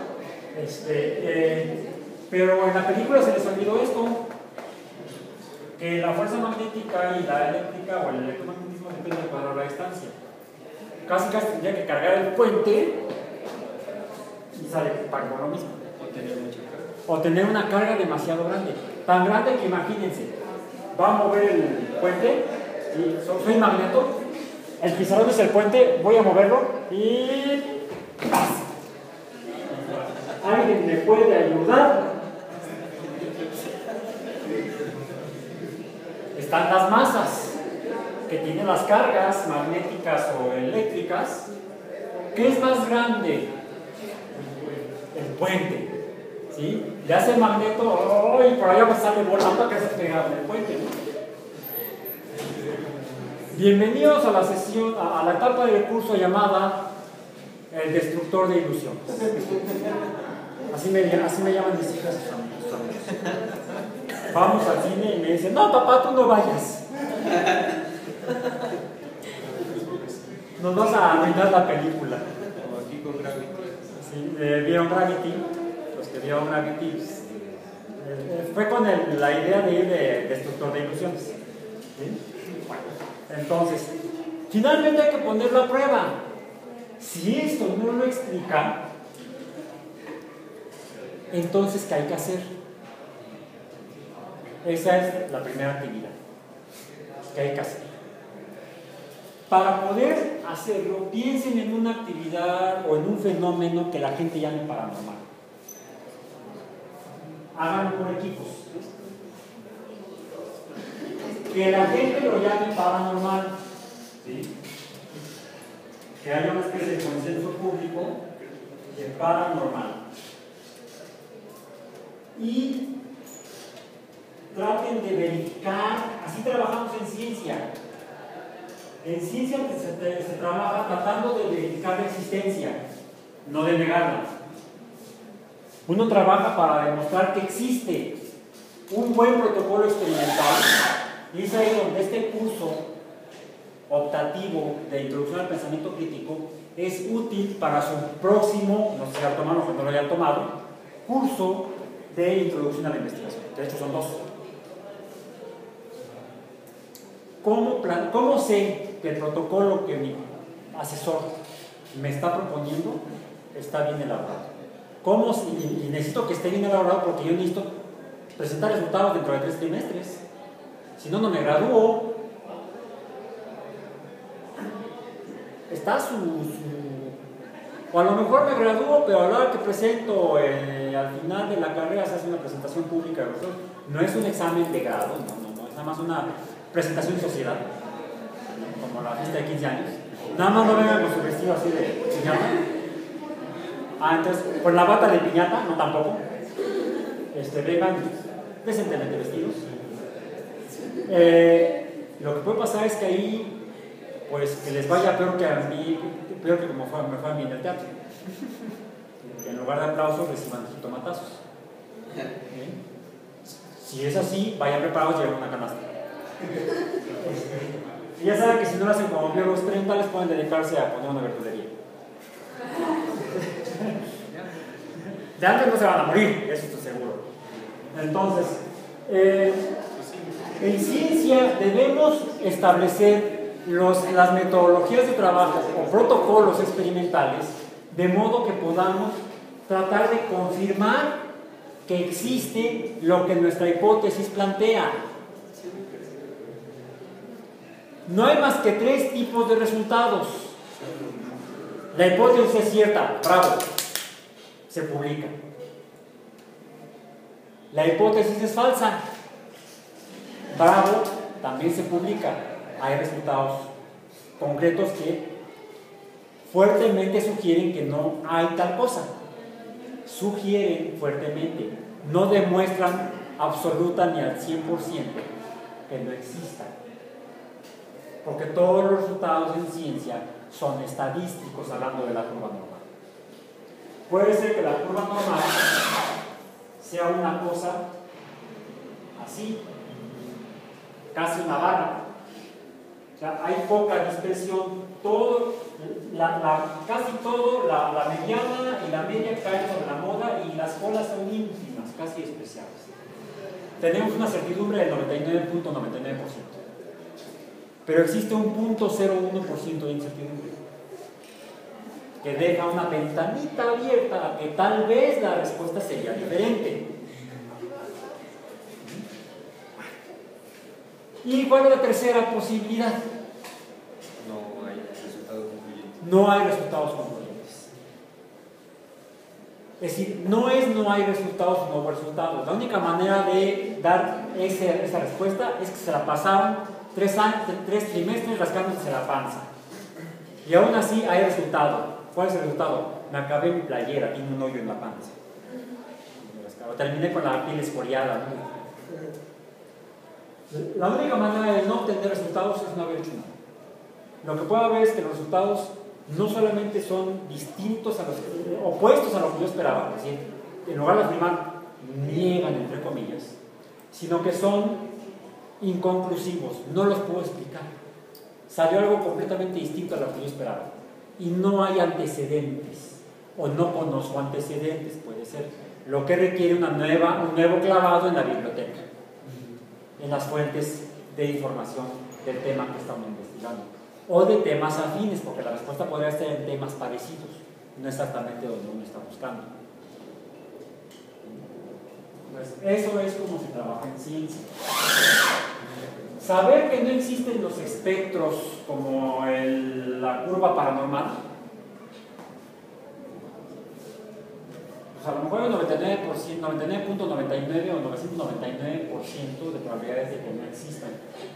Este, eh, pero en la película se les olvidó esto. que la fuerza magnética y la eléctrica o el electromagnetismo depende del cuadrado de la distancia. Casi casi tendría que cargar el puente y sale para lo mismo. O tener mucha carga. O tener una carga demasiado grande. Tan grande que imagínense, va a mover el puente, y soy magneto, el pizarrón es el puente, voy a moverlo y ¡paz! ¿Alguien me puede ayudar? Están las masas que tienen las cargas magnéticas o eléctricas. ¿Qué es más grande? El puente. ¿Sí? Le hace el magneto, ¡oh! Y por allá va a salir volando que se pega en el puente, ¿no? Bienvenidos a la sesión, a, a la etapa del curso llamada El Destructor de Ilusiones. Así me, así me llaman mis hijas y sus amigos. Vamos al cine y me dicen, no papá, tú no vayas. Nos vas a arruinar la película. Como aquí con Gravity. Sí, eh, vieron Gravity, los que vieron Gravity, eh, fue con el, la idea de ir de Destructor de Ilusiones. ¿Sí? Entonces, finalmente hay que ponerlo a prueba. Si esto no lo explica, entonces, ¿qué hay que hacer? Esa es la primera actividad. ¿Qué hay que hacer? Para poder hacerlo, piensen en una actividad o en un fenómeno que la gente llame paranormal. Háganlo por equipos. Que la gente lo llame paranormal. ¿Sí? Que haya una especie de consenso público de paranormal. Y traten de verificar, así trabajamos en ciencia. En ciencia se, se trabaja tratando de verificar la existencia, no de negarla. Uno trabaja para demostrar que existe un buen protocolo experimental, y es ahí donde este curso optativo de introducción al pensamiento crítico es útil para su próximo, no sé si lo tomaron o no lo hayan tomado, curso de introducción a la investigación. De hecho son dos. ¿Cómo, plan, ¿Cómo sé que el protocolo que mi asesor me está proponiendo está bien elaborado? ¿Cómo, y, y necesito que esté bien elaborado porque yo necesito presentar resultados dentro de tres trimestres? Si no, no me gradúo. Está su, su... O a lo mejor me gradúo, pero a la hora que presento eh, al final de la carrera se hace una presentación pública. No es un examen de grado, no, no, no, es nada más una presentación en sociedad, como la fiesta de quince años. Nada más no vengan con su vestido así de piñata. Ah, entonces, con la bata de piñata, no tampoco. Este, vengan decentemente vestidos. Eh, lo que puede pasar es que ahí, pues, que les vaya peor que a mí, peor que como fue, me fue a mí en el teatro. Que en lugar de aplausos reciban jitomatazos. ¿Eh? Si es así, vayan preparados y lleven una canasta. Y ya saben que si no lo hacen como biólogos treinta, les pueden dedicarse a poner una verdulería. De antes no se van a morir, eso estoy seguro. Entonces, eh, en ciencia debemos establecer los, las metodologías de trabajo o protocolos experimentales de modo que podamos tratar de confirmar que existe lo que nuestra hipótesis plantea. No hay más que tres tipos de resultados. La hipótesis es cierta, bravo, se publica. La hipótesis es falsa, bravo, también se publica. Hay resultados concretos que fuertemente sugieren que no hay tal cosa. Sugieren fuertemente, no demuestran absoluta ni al cien por ciento que no exista. Porque todos los resultados en ciencia son estadísticos, hablando de la curva normal. Puede ser que la curva normal sea una cosa así, casi una barra. O sea, hay poca dispersión, todo, la, la, casi todo, la, la mediana y la media caen sobre la moda y las colas son ínfimas, casi especiales. tenemos una certidumbre del noventa y nueve punto noventa y nueve por ciento. Pero existe un cero punto cero uno por ciento de incertidumbre, que deja una ventanita abierta a que tal vez la respuesta sería diferente. ¿Y cuál es la tercera posibilidad? No hay resultados concluyentes. No hay resultados concluyentes. Es decir, no es no hay resultados o no hubo resultados. La única manera de dar ese, esa respuesta es que se la pasaron tres, años, tres trimestres rascándose la panza. Y aún así hay resultado. ¿Cuál es el resultado? Me acabé mi playera, tiene un hoyo en la panza. Terminé con la piel escoriada, ¿no? La única manera de no obtener resultados es no haber hecho nada. Lo que puede haber es que los resultados no solamente son distintos, a los, opuestos a lo que yo esperaba, es decir, en lugar de afirmar, niegan entre comillas, sino que son inconclusivos, no los puedo explicar. Salió algo completamente distinto a lo que yo esperaba. Y no hay antecedentes, o no conozco antecedentes, puede ser, lo que requiere una nueva, un nuevo clavado en la biblioteca, en las fuentes de información del tema que estamos investigando, o de temas afines, porque la respuesta podría estar en temas parecidos, no exactamente donde uno está buscando. Pues eso es como se trabaja en ciencia. Saber que no existen los espectros como el, la curva paranormal, pues a lo mejor el noventa y nueve punto noventa y nueve o novecientos noventa y nueve por ciento de probabilidades de que no existan.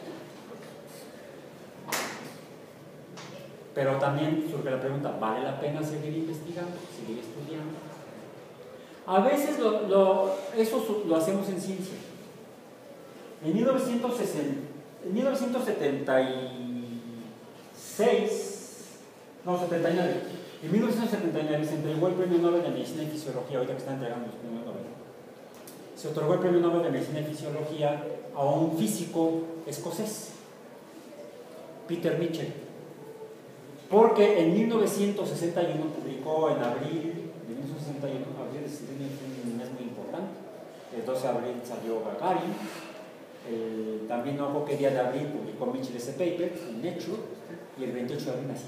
Pero también surge la pregunta, ¿vale la pena seguir investigando, seguir estudiando? A veces lo, lo, eso lo hacemos en ciencia. En mil novecientos sesenta, en mil novecientos setenta y seis, no, setenta y nueve, en mil novecientos setenta y nueve se entregó el Premio Nobel de Medicina y Fisiología, ahorita que están entregando los premios Nobel. Se otorgó el Premio Nobel de Medicina y Fisiología a un físico escocés, Peter Mitchell, porque en mil novecientos sesenta y uno publicó en abril de mil novecientos sesenta y uno, abril es un mes muy importante, el doce de abril salió Gagarin. El, también no recuerdo qué día de abril publicó Mitchell ese paper en Nature, y el veintiocho de abril nací.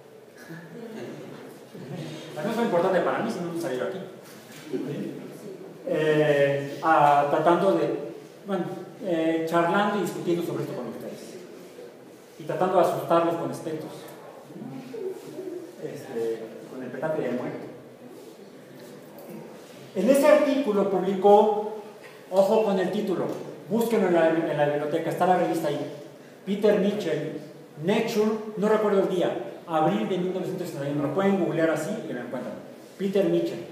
No fue importante para mí, si no salió aquí. Eh, a, tratando de, bueno, eh, charlando y discutiendo sobre esto con ustedes. Y tratando de asustarlos con espectros. Este, con el petate de muerte. En ese artículo publicó, ojo con el título, búsquenlo en la, en la biblioteca, está la revista ahí. Peter Mitchell, Nature, no recuerdo el día, abril de mil novecientos sesenta y uno, lo pueden googlear así y lo encuentran. Peter Mitchell.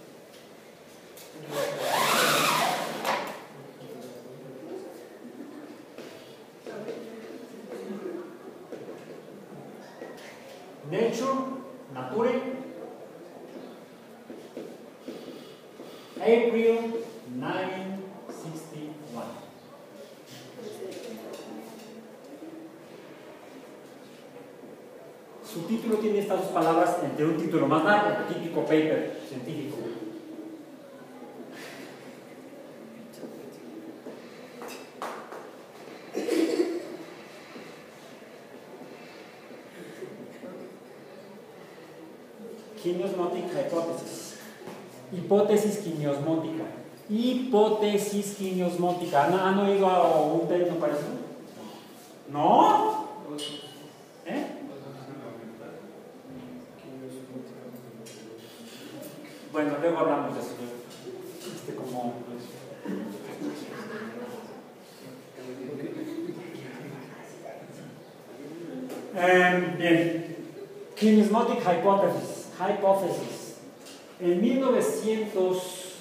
Nature, Nature, April nineteen sixty-one. Su título tiene estas dos palabras entre un título más largo, típico paper científico. Kinesmatic hypothesis. Hipótesis quiniosmótica. Hipótesis quiniosmótica. ¿Han, ¿Han oído a un término parecido? ¿No? ¿Eh? Bueno, luego hablamos de eso. Este como... Eh, bien. Kinesmatic hypothesis. Hypothesis. En mil novecientos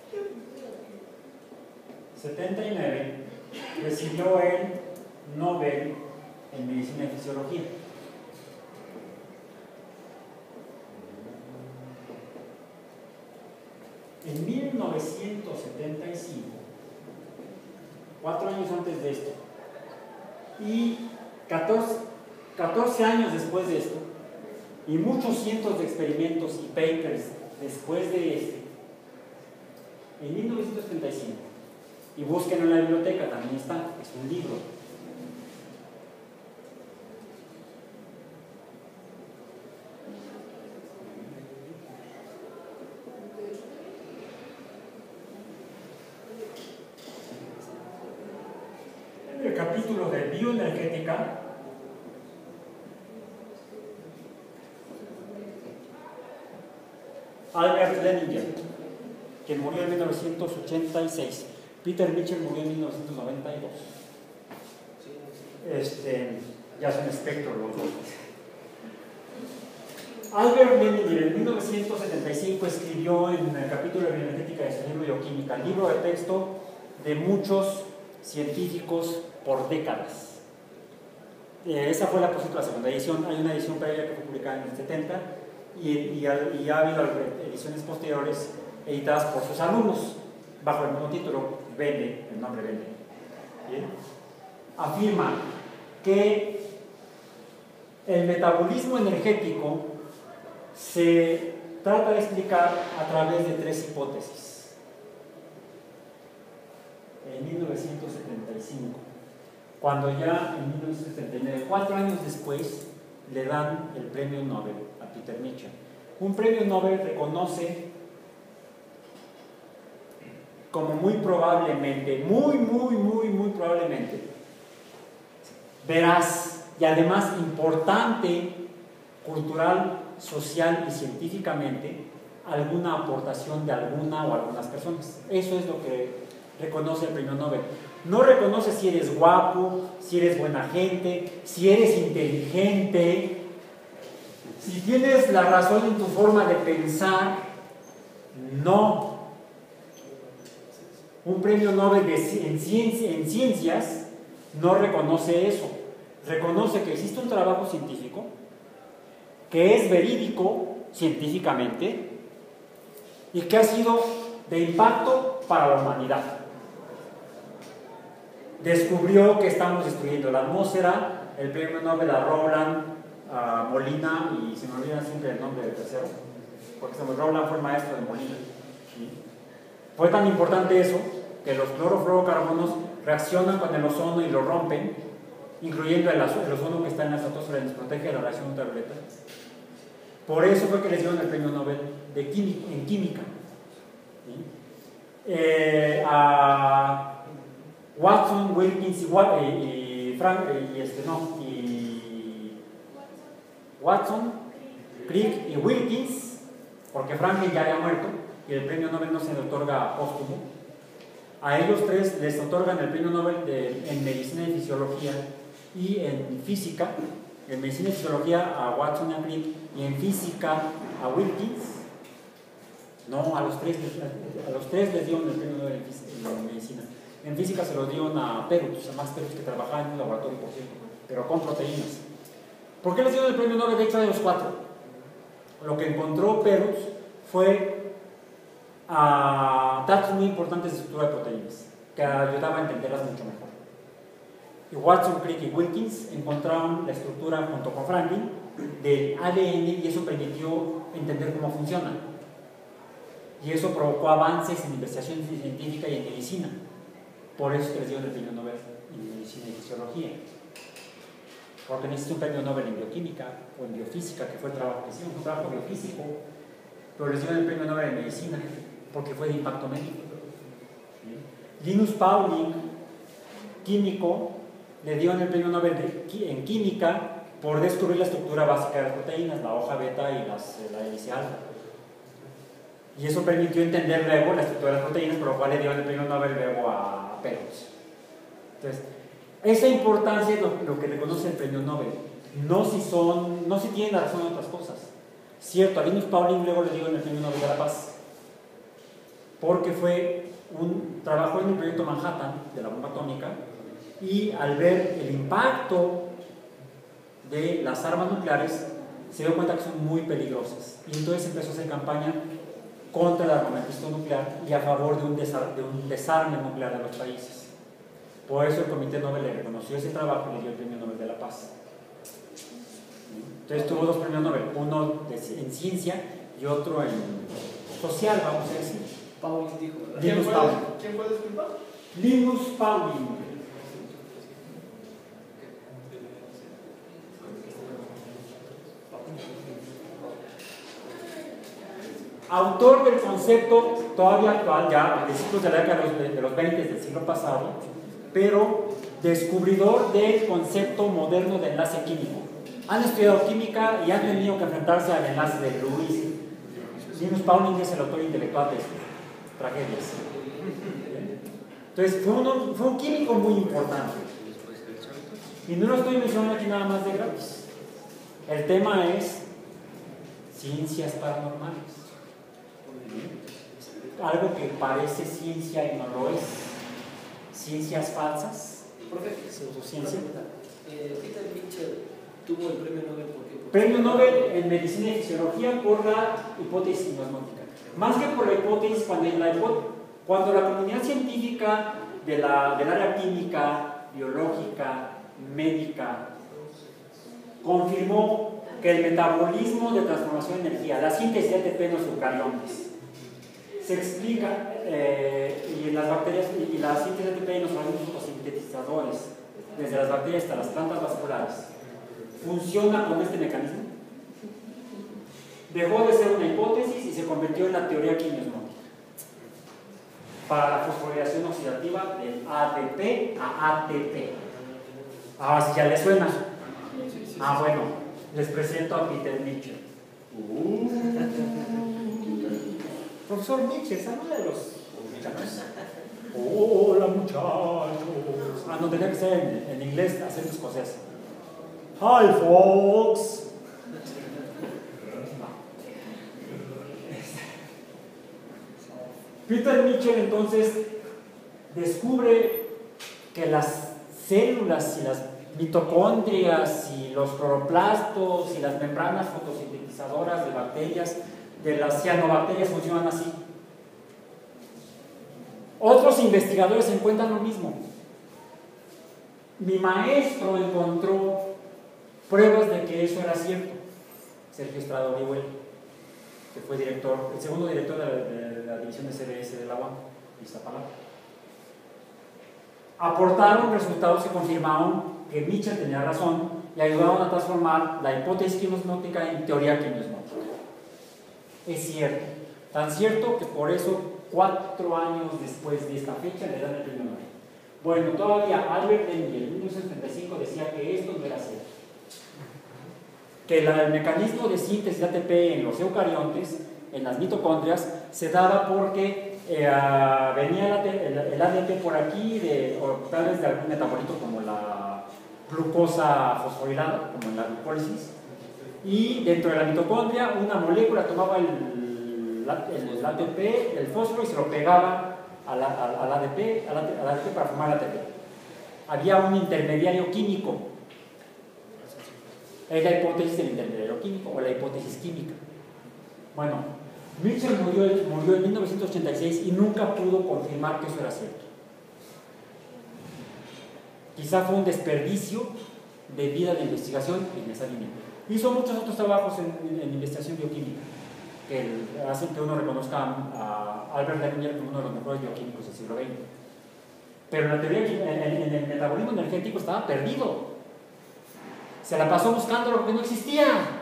setenta y nueve recibió el Nobel en Medicina y Fisiología. En mil novecientos setenta y cinco, cuatro años antes de esto, y catorce, catorce años después de esto, y muchos cientos de experimentos y papers después de este, en mil novecientos setenta y cinco, y busquen en la biblioteca, también está, es un libro. En el capítulo de bioenergética, Albert Leninger, quien murió en mil novecientos ochenta y seis. Peter Mitchell murió en mil novecientos noventa y dos. Este, ya son espectros los dos. Albert Leninger en mil novecientos setenta y cinco escribió en el capítulo de bioenergética de su libro Bioquímica, libro de texto de muchos científicos por décadas. Eh, esa fue la, por cierto, la segunda edición. Hay una edición previa que fue publicada en el setenta y, y, ha, y ha habido ediciones posteriores editadas por sus alumnos bajo el mismo título, Bende, el nombre Bende. ¿Bien? Afirma que el metabolismo energético se trata de explicar a través de tres hipótesis. En mil novecientos setenta y cinco, cuando ya en mil novecientos setenta y nueve, cuatro años después, le dan el premio Nobel a Peter Mitchell. Un premio Nobel reconoce como muy probablemente, muy, muy, muy, muy probablemente, veraz y además importante, cultural, social y científicamente, alguna aportación de alguna o algunas personas. Eso es lo que reconoce el premio Nobel. No reconoce si eres guapo, si eres buena gente, si eres inteligente, si tienes la razón en tu forma de pensar. No. Un premio Nobel de, en, ciencia, en ciencias no reconoce eso. Reconoce que existe un trabajo científico que es verídico científicamente y que ha sido de impacto para la humanidad. Descubrió que estamos destruyendo la atmósfera, el premio Nobel a Rowland, a Molina, y se me olvida siempre el nombre del tercero, porque Rowland fue el maestro de Molina. ¿Sí? Fue tan importante eso que los clorofluorocarbonos reaccionan con el ozono y lo rompen, incluyendo el, el ozono que está en la estratosfera y nos protege de la radiación ultravioleta. Por eso fue que les dieron el premio Nobel de química, en química. ¿Sí? Eh, a Watson, Wilkins y, y, y Frank y este no y Watson, Crick y Wilkins, porque Franklin ya había muerto y el premio Nobel no se le otorga póstumo. A ellos tres les otorgan el premio Nobel de, en medicina y fisiología y en física. En medicina y fisiología a Watson y a Crick, y en física a Wilkins. No, a los tres, a los tres les dieron el premio Nobel en medicina. En física se lo dieron a Perutz, a Max Perutz, que trabajaba en un laboratorio, por cierto, pero con proteínas. ¿Por qué les dieron el premio Nobel? De hecho, a los cuatro. Lo que encontró Perutz fue a datos muy importantes de estructura de proteínas, que ayudaba a entenderlas mucho mejor. Y Watson, Crick y Wilkins encontraron la estructura, junto con Franklin, del A D N, y eso permitió entender cómo funciona. Y eso provocó avances en investigación científica y en medicina. Por eso que les dieron el premio Nobel en medicina y fisiología. Porque necesita un premio Nobel en bioquímica o en biofísica, que fue el trabajo que hicieron, un trabajo biofísico, pero les dieron el premio Nobel en medicina porque fue de impacto médico. ¿Sí? Linus Pauling, químico, le dieron el premio Nobel de, en química por descubrir la estructura básica de las proteínas, la hoja beta y las, la hélice alfa. Y eso permitió entender luego la estructura de las proteínas, por lo cual le dieron el premio Nobel luego a Perutz. Entonces, esa importancia es lo, lo que reconoce el premio Nobel, no si son, no si tienen la razón en otras cosas. Cierto, a Linus Pauling luego le dieron el premio Nobel de la Paz, porque fue un trabajo en el proyecto Manhattan de la bomba atómica, y al ver el impacto de las armas nucleares se dio cuenta que son muy peligrosas, y entonces empezó a hacer campaña contra el armamentismo nuclear y a favor de un, desar de un desarme nuclear de los países. Por eso el Comité Nobel le reconoció ese trabajo y le dio el premio Nobel de la Paz. Entonces tuvo dos premios Nobel, uno de, en ciencia y otro en social, vamos a decir. Pauling dijo, ¿Quién fue, Pauling. ¿Quién fue, disculpa? Linus Pauling, autor del concepto todavía actual, ya a principios de la década de los, de los veinte del siglo pasado, pero descubridor del concepto moderno de enlace químico. Han estudiado química y han tenido que enfrentarse al enlace de Lewis. Linus Pauling es el autor intelectual de tragedias. Entonces, fue un, fue un químico muy importante. Y no lo estoy mencionando aquí nada más de gratis. El tema es ciencias paranormales. Algo que parece ciencia y no lo es. Ciencias falsas. Profe, pseudociencia. Eh, Peter Mitchell tuvo el premio Nobel ¿por qué? Premio Nobel en Medicina y Fisiología por la hipótesis osmótica. Más que por la hipótesis, cuando la, cuando la comunidad científica de la, del área química, biológica, médica, confirmó que el metabolismo de transformación de energía, la síntesis de A T P en los eucariontes, se explica, eh, y las bacterias, y la síntesis de A T P en los organismos fotosintetizadores, desde las bacterias hasta las plantas vasculares, funciona con este mecanismo. Dejó de ser una hipótesis y se convirtió en la teoría quimiosmótica para la fosforilación oxidativa del A D P a A T P. Ah, si ya les suena. Ah, bueno, les presento a Peter Mitchell. Uh. Profesor Mitchell, saluda de los muchachos. Hola muchachos. Ah, no, tenía que ser en, en inglés, acento escocés. Hi folks. Peter Mitchell entonces descubre que las células y las mitocondrias y los cloroplastos y las membranas fotosintetizadoras de bacterias, de las cianobacterias, funcionan así. Otros investigadores encuentran lo mismo. Mi maestro encontró pruebas de que eso era cierto. Sergio Estrada Orihuela, que fue director, el segundo director de la, de la división de C B S de la U A M, Iztapalapa. Aportaron resultados que confirmaron que Mitchell tenía razón y ayudaron a transformar la hipótesis quimiosmótica en teoría quimiosmótica. Es cierto, tan cierto que por eso cuatro años después de esta fecha le dan el premio Nobel. Bueno, todavía Albert Denny en mil novecientos setenta y cinco decía que esto no era cierto, que la, el mecanismo de síntesis de A T P en los eucariontes, en las mitocondrias, se daba porque eh, venía el, el, el A D P por aquí, de, o tal vez de algún metabolito como la glucosa fosforilada, como en la glucólisis, y dentro de la mitocondria una molécula tomaba el, el, el A T P, el fósforo, y se lo pegaba al, al, al A D P, al, al A D P para formar A T P. Había un intermediario químico. Es la hipótesis del intermediario químico o la hipótesis química. Bueno, Mitchell murió, murió en mil novecientos ochenta y seis y nunca pudo confirmar que eso era cierto. Quizá fue un desperdicio de vida de investigación en esa línea. Hizo muchos otros trabajos en, en, en investigación bioquímica que hacen que uno reconozca a Albert Lehner como uno de los mejores bioquímicos del siglo veinte. Pero en la teoría, en, en, en el metabolismo energético estaba perdido. Se la pasó buscando lo que no existía.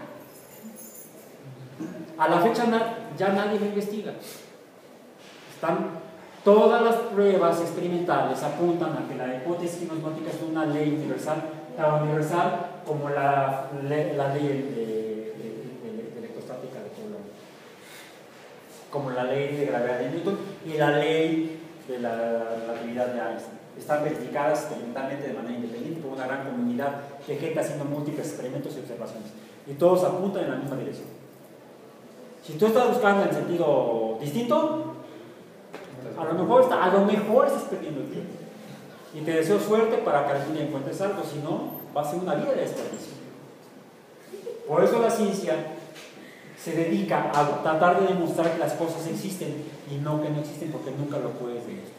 A la fecha ya nadie lo investiga. Están, todas las pruebas experimentales apuntan a que la hipótesis quimiosmótica es una ley universal, tan universal como la, la ley de, de, de, de electrostática de Coulomb, como la ley de gravedad de Newton y la ley de la relatividad de Einstein. Están verificadas experimentalmente de manera independiente por una gran comunidad de gente haciendo múltiples experimentos y observaciones. Y todos apuntan en la misma dirección. Si tú estás buscando en sentido distinto, a lo mejor, está, a lo mejor estás perdiendo el tiempo. Y te deseo suerte para que algún día encuentres algo, si no, va a ser una vida de desperdicio. Por eso la ciencia se dedica a tratar de demostrar que las cosas existen y no que no existen, porque nunca lo puedes demostrar.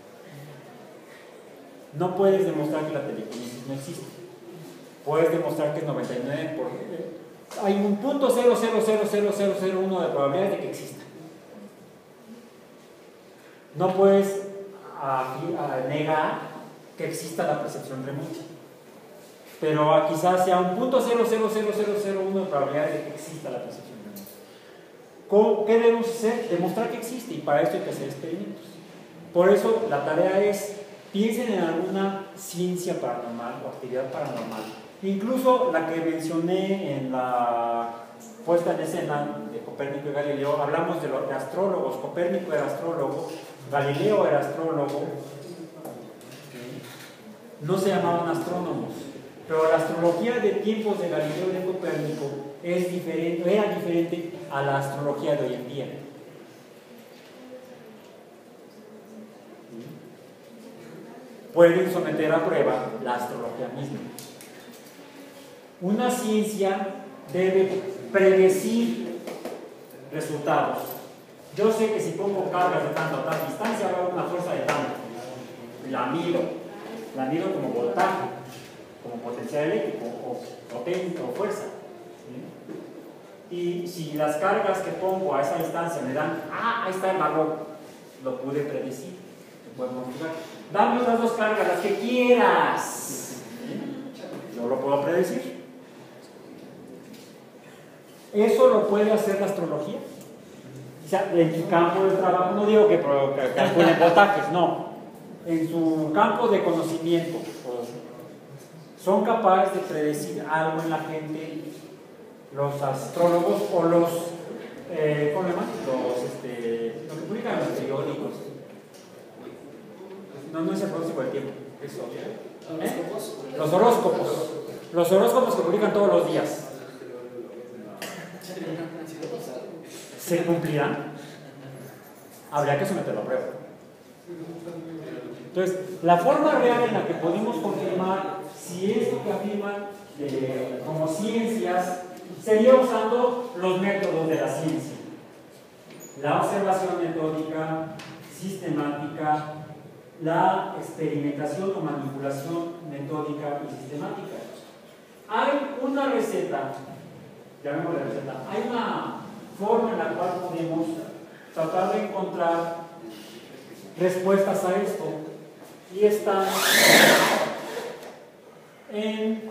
No puedes demostrar que la telequinesis no existe. Puedes demostrar que es noventa y nueve por ciento. Hay un punto cero cero cero cero cero cero uno de probabilidades de que exista. No puedes uh, negar que exista la percepción remota. Pero uh, quizás sea un punto cero cero cero cero cero uno de probabilidad de que exista la percepción remota. ¿Cómo, ¿Qué debemos hacer? Demostrar que existe, y para esto hay que hacer experimentos. Por eso la tarea es, piensen en alguna ciencia paranormal o actividad paranormal. Incluso la que mencioné en la puesta en escena de Copérnico y Galileo, hablamos de los de astrólogos. Copérnico era astrólogo, Galileo era astrólogo, no se llamaban astrónomos, pero la astrología de tiempos de Galileo y de Copérnico es diferente, era diferente a la astrología de hoy en día. Pueden someter a prueba la astrología misma. Una ciencia debe predecir resultados. Yo sé que si pongo cargas de tanto a tal distancia va a haber una fuerza de tanto. La mido, la mido como voltaje, como potencial eléctrico o potencia o fuerza. ¿Sí? Y si las cargas que pongo a esa distancia me dan, ah, ahí está el valor, lo pude predecir. Podemos jugar. Dame otras dos cargas, las que quieras. Yo lo puedo predecir. Eso lo puede hacer la astrología. O sea, en su campo de trabajo, no digo que calculen voltajes, no. En su campo de conocimiento, son capaces de predecir algo en la gente, los astrólogos o los, eh, ¿cómo se llaman? Los, este, los que publican los periódicos. No, no es el pronóstico del tiempo. Eso. ¿Eh? Los horóscopos. Los horóscopos que publican todos los días. ¿Se cumplirán? Habría que someterlo a prueba. Entonces, la forma real en la que podemos confirmar si esto que afirman eh, como ciencias sería usando los métodos de la ciencia. La observación metódica, sistemática, la experimentación o manipulación metódica y sistemática. Hay una receta, llamémosle receta, hay una forma en la cual podemos tratar de encontrar respuestas a esto, y está en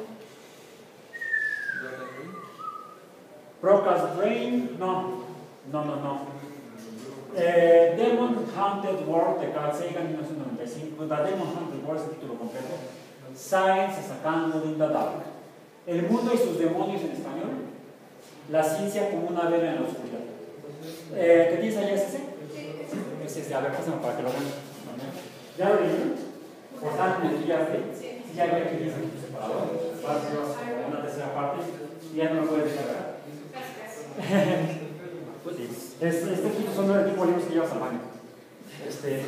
Broca's Brain, no, no, no, no. Eh, Demon Haunted World de Carl Sagan, mil novecientos noventa y cinco. The Demon Haunted World es el título completo. Science as a Candle in the Dark. El mundo y sus demonios en español. La ciencia como una vela en la oscuridad. Eh, ¿Qué tienes allá? ¿Es ese? Es ese. A ver, pásame para que lo vean. ¿Ya lo leí? Por tanto, ¿me ya ve? Sí, ya ve que dice tu separador. Una tercera parte. Y ya no lo puedes descargar. Pues sí. Es, este tipo son el tipo de libros que llevas al baño. Este,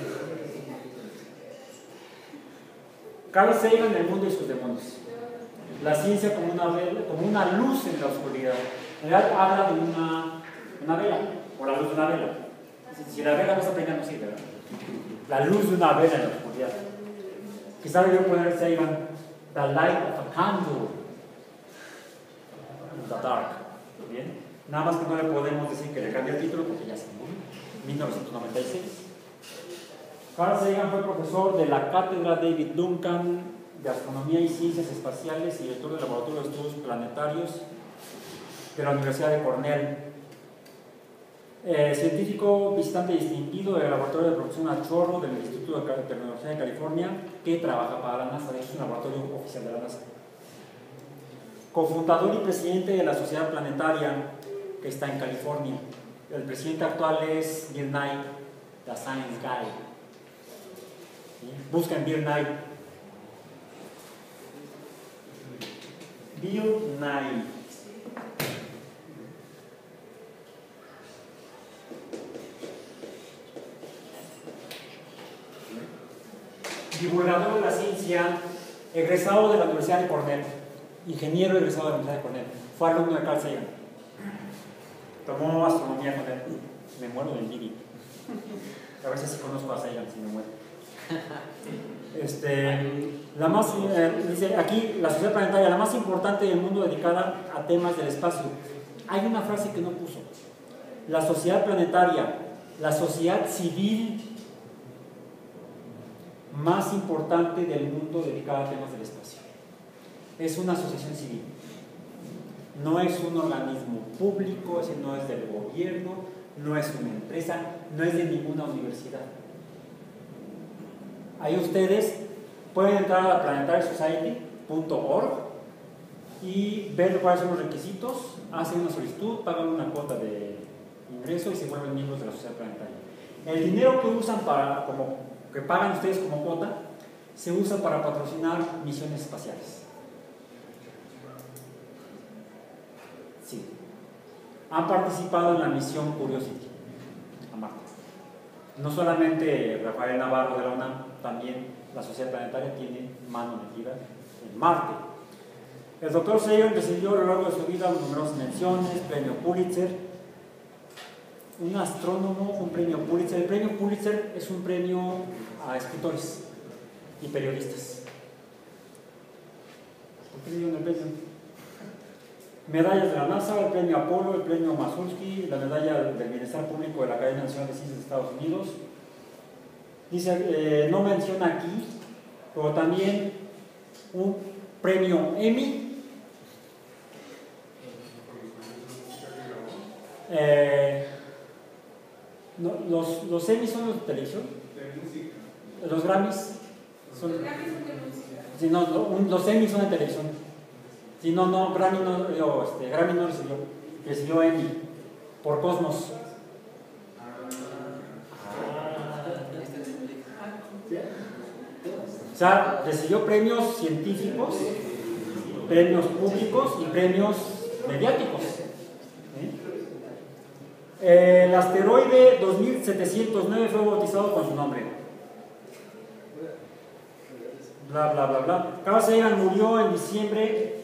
Carl Sagan, el mundo y sus demonios. La ciencia como una, vela, como una luz en la oscuridad. En realidad habla de una, una vela, o la luz de una vela. Si, si la vela no está prendida, no sirve, ¿verdad? La luz de una vela en la oscuridad. Quizás yo poner Sagan, the light of a candle in the dark. ¿Bien? Nada más que no le podemos decir que le cambie el título porque ya se murió. mil novecientos noventa y seis. Carl Sagan fue profesor de la cátedra David Duncan de Astronomía y Ciencias Espaciales y director del Laboratorio de Estudios Planetarios de la Universidad de Cornell. Eh, científico visitante distinguido del Laboratorio de Producción a Chorro del Instituto de Tecnología de California, que trabaja para la NASA. De hecho, es un laboratorio oficial de la NASA. Cofundador y presidente de la Sociedad Planetaria, que está en California. El presidente actual es Bill Nye, the Science Guy. ¿Sí? Busquen Bill Nye. Bill Nye. Divulgador de la ciencia, egresado de la Universidad de Cornell, ingeniero egresado de la Universidad de Cornell, fue alumno de Carl Sagan, tomó astronomía con él. Me muero de envidia. A veces sí conozco a Sagan, si me muero. Este, la más, eh, dice aquí, la sociedad planetaria, la más importante del mundo dedicada a temas del espacio. Hay una frase que no puso. La sociedad planetaria, la sociedad civil más importante del mundo dedicada a temas del espacio. Es una asociación civil. No es un organismo público, ese no es del gobierno, no es una empresa, no es de ninguna universidad. Ahí ustedes pueden entrar a planetary society punto org y ver cuáles son los requisitos, hacen una solicitud, pagan una cuota de ingreso y se vuelven miembros de la sociedad planetaria. El dinero que usan para, como, que pagan ustedes como cuota, se usa para patrocinar misiones espaciales. Sí. Han participado en la misión Curiosity a Marte. No solamente Rafael Navarro de la UNAM, también la Sociedad Planetaria tiene mano metida en Marte. El doctor Sagan recibió a lo largo de su vida numerosas menciones, premio Pulitzer. Un astrónomo, un premio Pulitzer. El premio Pulitzer es un premio a escritores y periodistas. ¿Por qué le dieron el premio? Medallas de la NASA, el premio Apolo, el premio Mazursky, la medalla del Bienestar Público de la Academia Nacional de Ciencias de Estados Unidos. Dice, eh, no menciona aquí, pero también un premio Emmy. Eh, no, los, los Emmy son los de televisión. Los Grammys son. Los Grammys son de música. Sí, no, no, un, los Emmy son de televisión. Si no, no, Grammy no, yo, este, Grammy no recibió, recibió Emmy por Cosmos. O sea, recibió premios científicos, premios públicos y premios mediáticos. ¿Eh? El asteroide dos mil setecientos nueve fue bautizado con su nombre. Bla, bla, bla, bla. Carl Sagan murió en diciembre.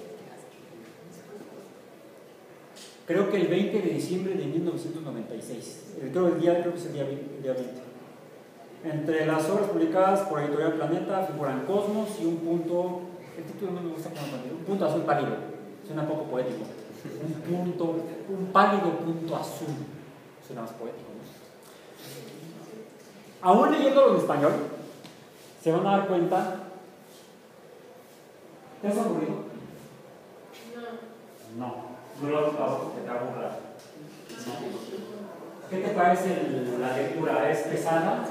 Creo que el veinte de diciembre de mil novecientos noventa y seis. Creo, el día, creo que es el día, el día veinte. Entre las obras publicadas por Editorial Planeta figuran Cosmos y un punto. El título no me gusta como pálido. Un punto azul pálido. Suena poco poético. Un punto, un pálido punto azul. Suena más poético, ¿no? Aún leyéndolo en español, se van a dar cuenta. ¿Te has aburrido? No. No. No lo has buscado porque te aburra. ¿Qué te parece el, la lectura? ¿Es pesada?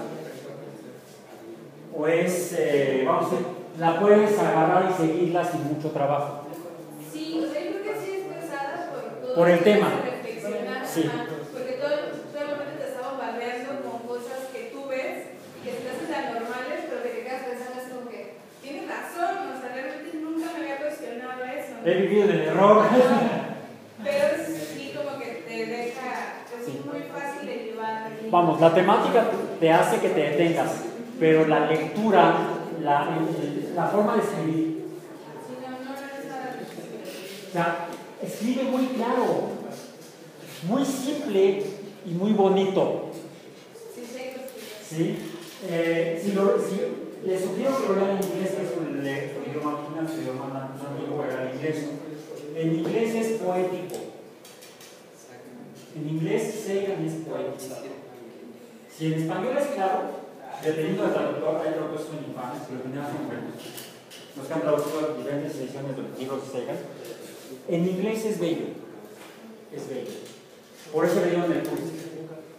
¿O es, eh, vamos a decir, la puedes agarrar y seguirla sin mucho trabajo? Sí, o sea, yo creo que sí es pesada por todo. Por el tema. Sí. Porque todo, todo el momento te está bombardeando con cosas que tú ves y que se te hacen tan normales, pero que te quedas pensando así como que tienes razón, o sea, realmente nunca me había cuestionado eso. He vivido en el error. Pero sí, como que te deja, pues Sí. es muy fácil de llevar. Vamos, la temática te hace que te detengas, pero la lectura, la, la forma de escribir, Sí, no, no, no es nada difícil. o sea, escribe muy claro, muy simple y muy bonito. Sí, sé que ¿Sí? Eh, si, lo, si les sugiero que lo lean en inglés, que es su, le- su idioma original, su idioma nativo era el inglés. En inglés es poético. En inglés Sagan es poético. Si en español es claro, dependiendo del traductor, hay traductores que son infames, pero al final son buenos. Los que han traducido diferentes ediciones de los libros de Sagan. En inglés es bello. Es bello. Por eso le dieron el Pulitzer.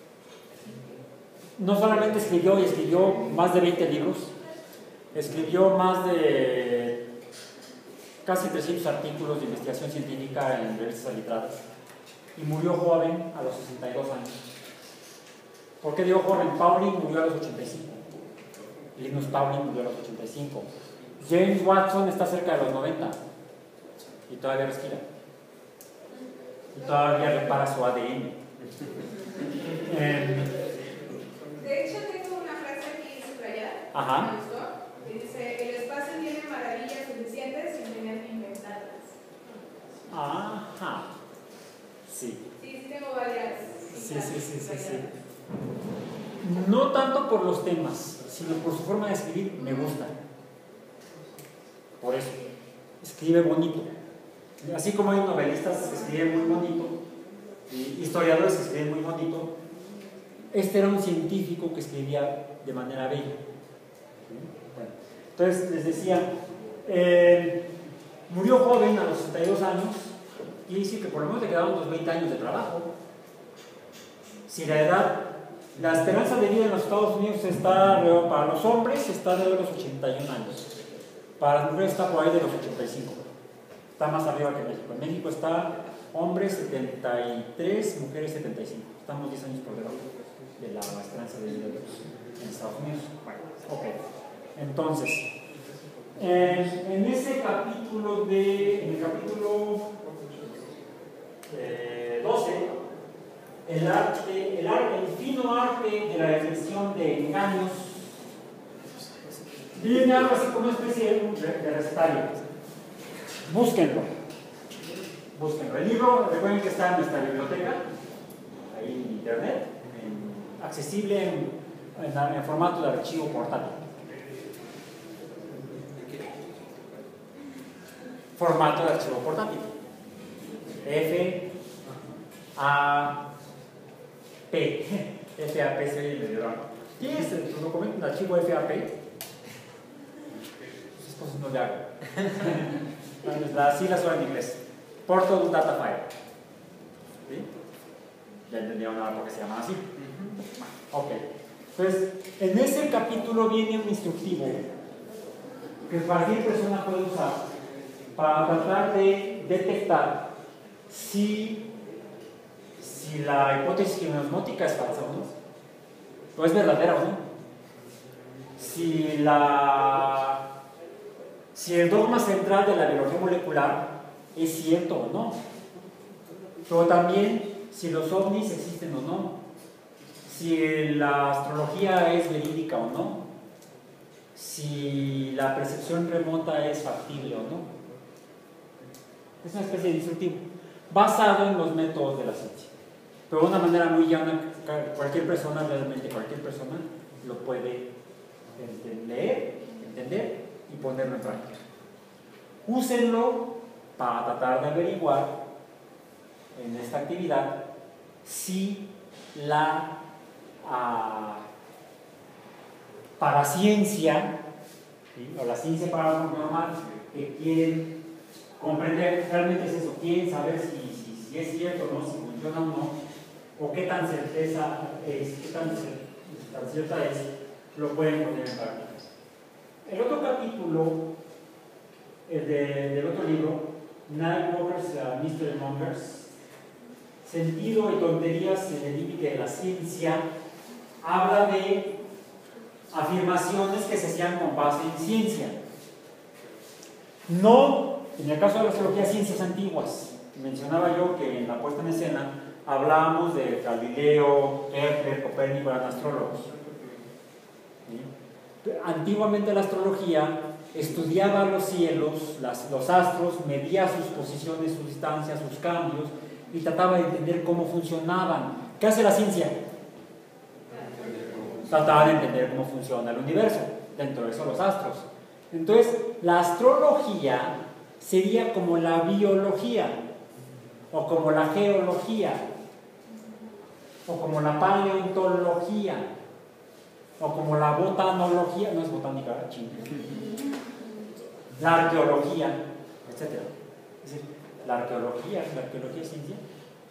No solamente escribió y escribió más de veinte libros, escribió más de casi trescientos artículos de investigación científica en revistas arbitradas y murió joven a los sesenta y dos años. ¿Por qué digo joven? Pauling murió a los ochenta y cinco. Linus Pauling murió a los ochenta y cinco. James Watson está cerca de los noventa y todavía respira. Y todavía repara su A D N. eh, De hecho, tengo una frase aquí subrayada. Ajá. Me gustó, que dice: el espacio tiene maravillas suficientes sin tener que inventarlas. Ajá. Sí. Sí, sí tengo varias. Sí, sí, sí, sí, sí. No tanto por los temas, sino por su forma de escribir, me gusta. Por eso. Escribe bonito. Así como hay novelistas que escriben muy bonito, y historiadores que escriben muy bonito, este era un científico que escribía de manera bella. Entonces, les decía, eh, murió joven a los sesenta y dos años, y dice que por lo menos le quedaban unos veinte años de trabajo. Si la edad, la esperanza de vida en los Estados Unidos está, para los hombres, está de los ochenta y un años. Para las mujeres está por ahí de los ochenta y cinco. Está más arriba que México. En México está hombres setenta y tres, mujeres setenta y cinco. Estamos diez años por debajo de la esperanza de vida en Estados Unidos. Bueno, ok. Entonces, eh, en ese capítulo de, en el capítulo eh, doce, el arte, el arte, el fino arte de la definición de engaños, viene algo así como una especie de recetario. Búsquenlo. Búsquenlo. El libro, recuerden que está en nuestra biblioteca, ahí en internet, en, accesible en, en, en formato de archivo portátil. Formato de archivo portátil. F A P. F A P se le dio. ¿Tienes tu documento en archivo F A P? Esas cosas no le hago. Así las suena en inglés. Portable Data File. ¿Sí? Ya entendieron ahora por qué se llama así. Ok. Entonces, en ese capítulo viene un instructivo que cualquier persona puede usar para tratar de detectar si, si la hipótesis quimosmótica es falsa o no, o es verdadera o no, si, la, si el dogma central de la biología molecular es cierto o no, pero también si los ovnis existen o no, si la astrología es verídica o no, si la percepción remota es factible o no. Es una especie de instructivo basado en los métodos de la ciencia, pero de una manera muy llana. Cualquier persona, realmente cualquier persona lo puede leer, entender y ponerlo en práctica. Úsenlo para tratar de averiguar en esta actividad si la uh, paraciencia, ¿sí?, o la ciencia paranormal que quieren comprender realmente es eso, quieren saber si, si, si es cierto o no, si funciona o no, o qué tan certeza es, qué tan, tan cierta es, lo pueden poner en práctica. El otro capítulo, el de, del otro libro, Nightwalkers, uh, Mystery Mongers, Sentido y tonterías en el límite de la ciencia, habla de afirmaciones que se hacían con base en ciencia. No, en el caso de la astrología, ciencias antiguas. Mencionaba yo que en la puesta en escena hablábamos de Galileo, Kepler, Copérnico, eran astrólogos. ¿Sí? Antiguamente la astrología estudiaba los cielos, las, los astros, medía sus posiciones, sus distancias, sus cambios y trataba de entender cómo funcionaban. ¿Qué hace la ciencia? Trataba de entender cómo funciona el universo, dentro de eso los astros. Entonces, la astrología sería como la biología, o como la geología, o como la paleontología, o como la botanología, no es botánica, ¿verdad? Chinga. La arqueología, etcétera. Es decir, la arqueología, la arqueología es ciencia.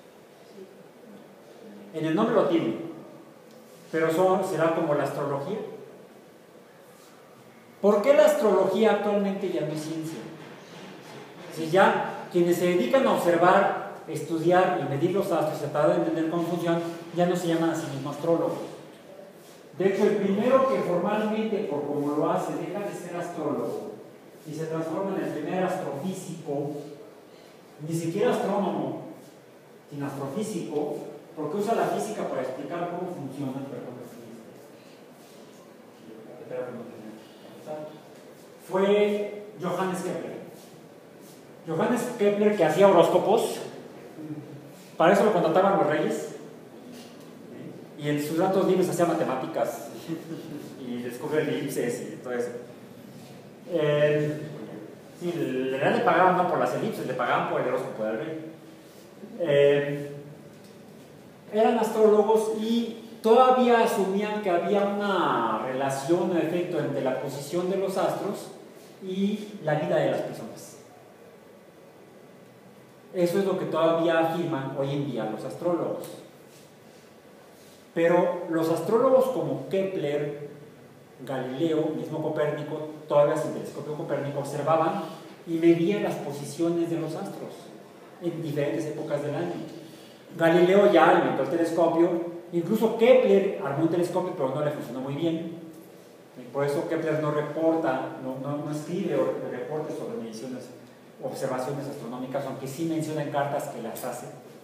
En el nombre lo tiene, pero son, será como la astrología. ¿Por qué la astrología actualmente ya no es ciencia? Si ya quienes se dedican a observar, estudiar y medir los astros y tratar de entender cómo funcionan, ya no se llaman a sí mismos astrólogos. De hecho, el primero que formalmente, por como lo hace, deja de ser astrólogo y se transforma en el primer astrofísico, ni siquiera astrónomo, sino astrofísico, porque usa la física para explicar cómo funciona el cuerpo celeste. Fue Johannes Kepler. Johannes Kepler, que hacía horóscopos, para eso lo contrataban los reyes, y en sus ratos libres hacía matemáticas y descubre elipses y todo eso. Eh, sí, le, le pagaban no por las elipses, le pagaban por el horóscopo del rey. Eh, eran astrólogos y todavía asumían que había una relación o efecto entre la posición de los astros y la vida de las personas. Eso es lo que todavía afirman hoy en día los astrólogos. Pero los astrólogos como Kepler, Galileo, mismo Copérnico, todavía sin telescopio Copérnico, observaban y medían las posiciones de los astros en diferentes épocas del año. Galileo ya inventó el telescopio, incluso Kepler armó un telescopio, pero no le funcionó muy bien. Y por eso Kepler no reporta, no, no, no escribe reportes sobre mediciones, observaciones astronómicas, aunque sí menciona en cartas que las hace.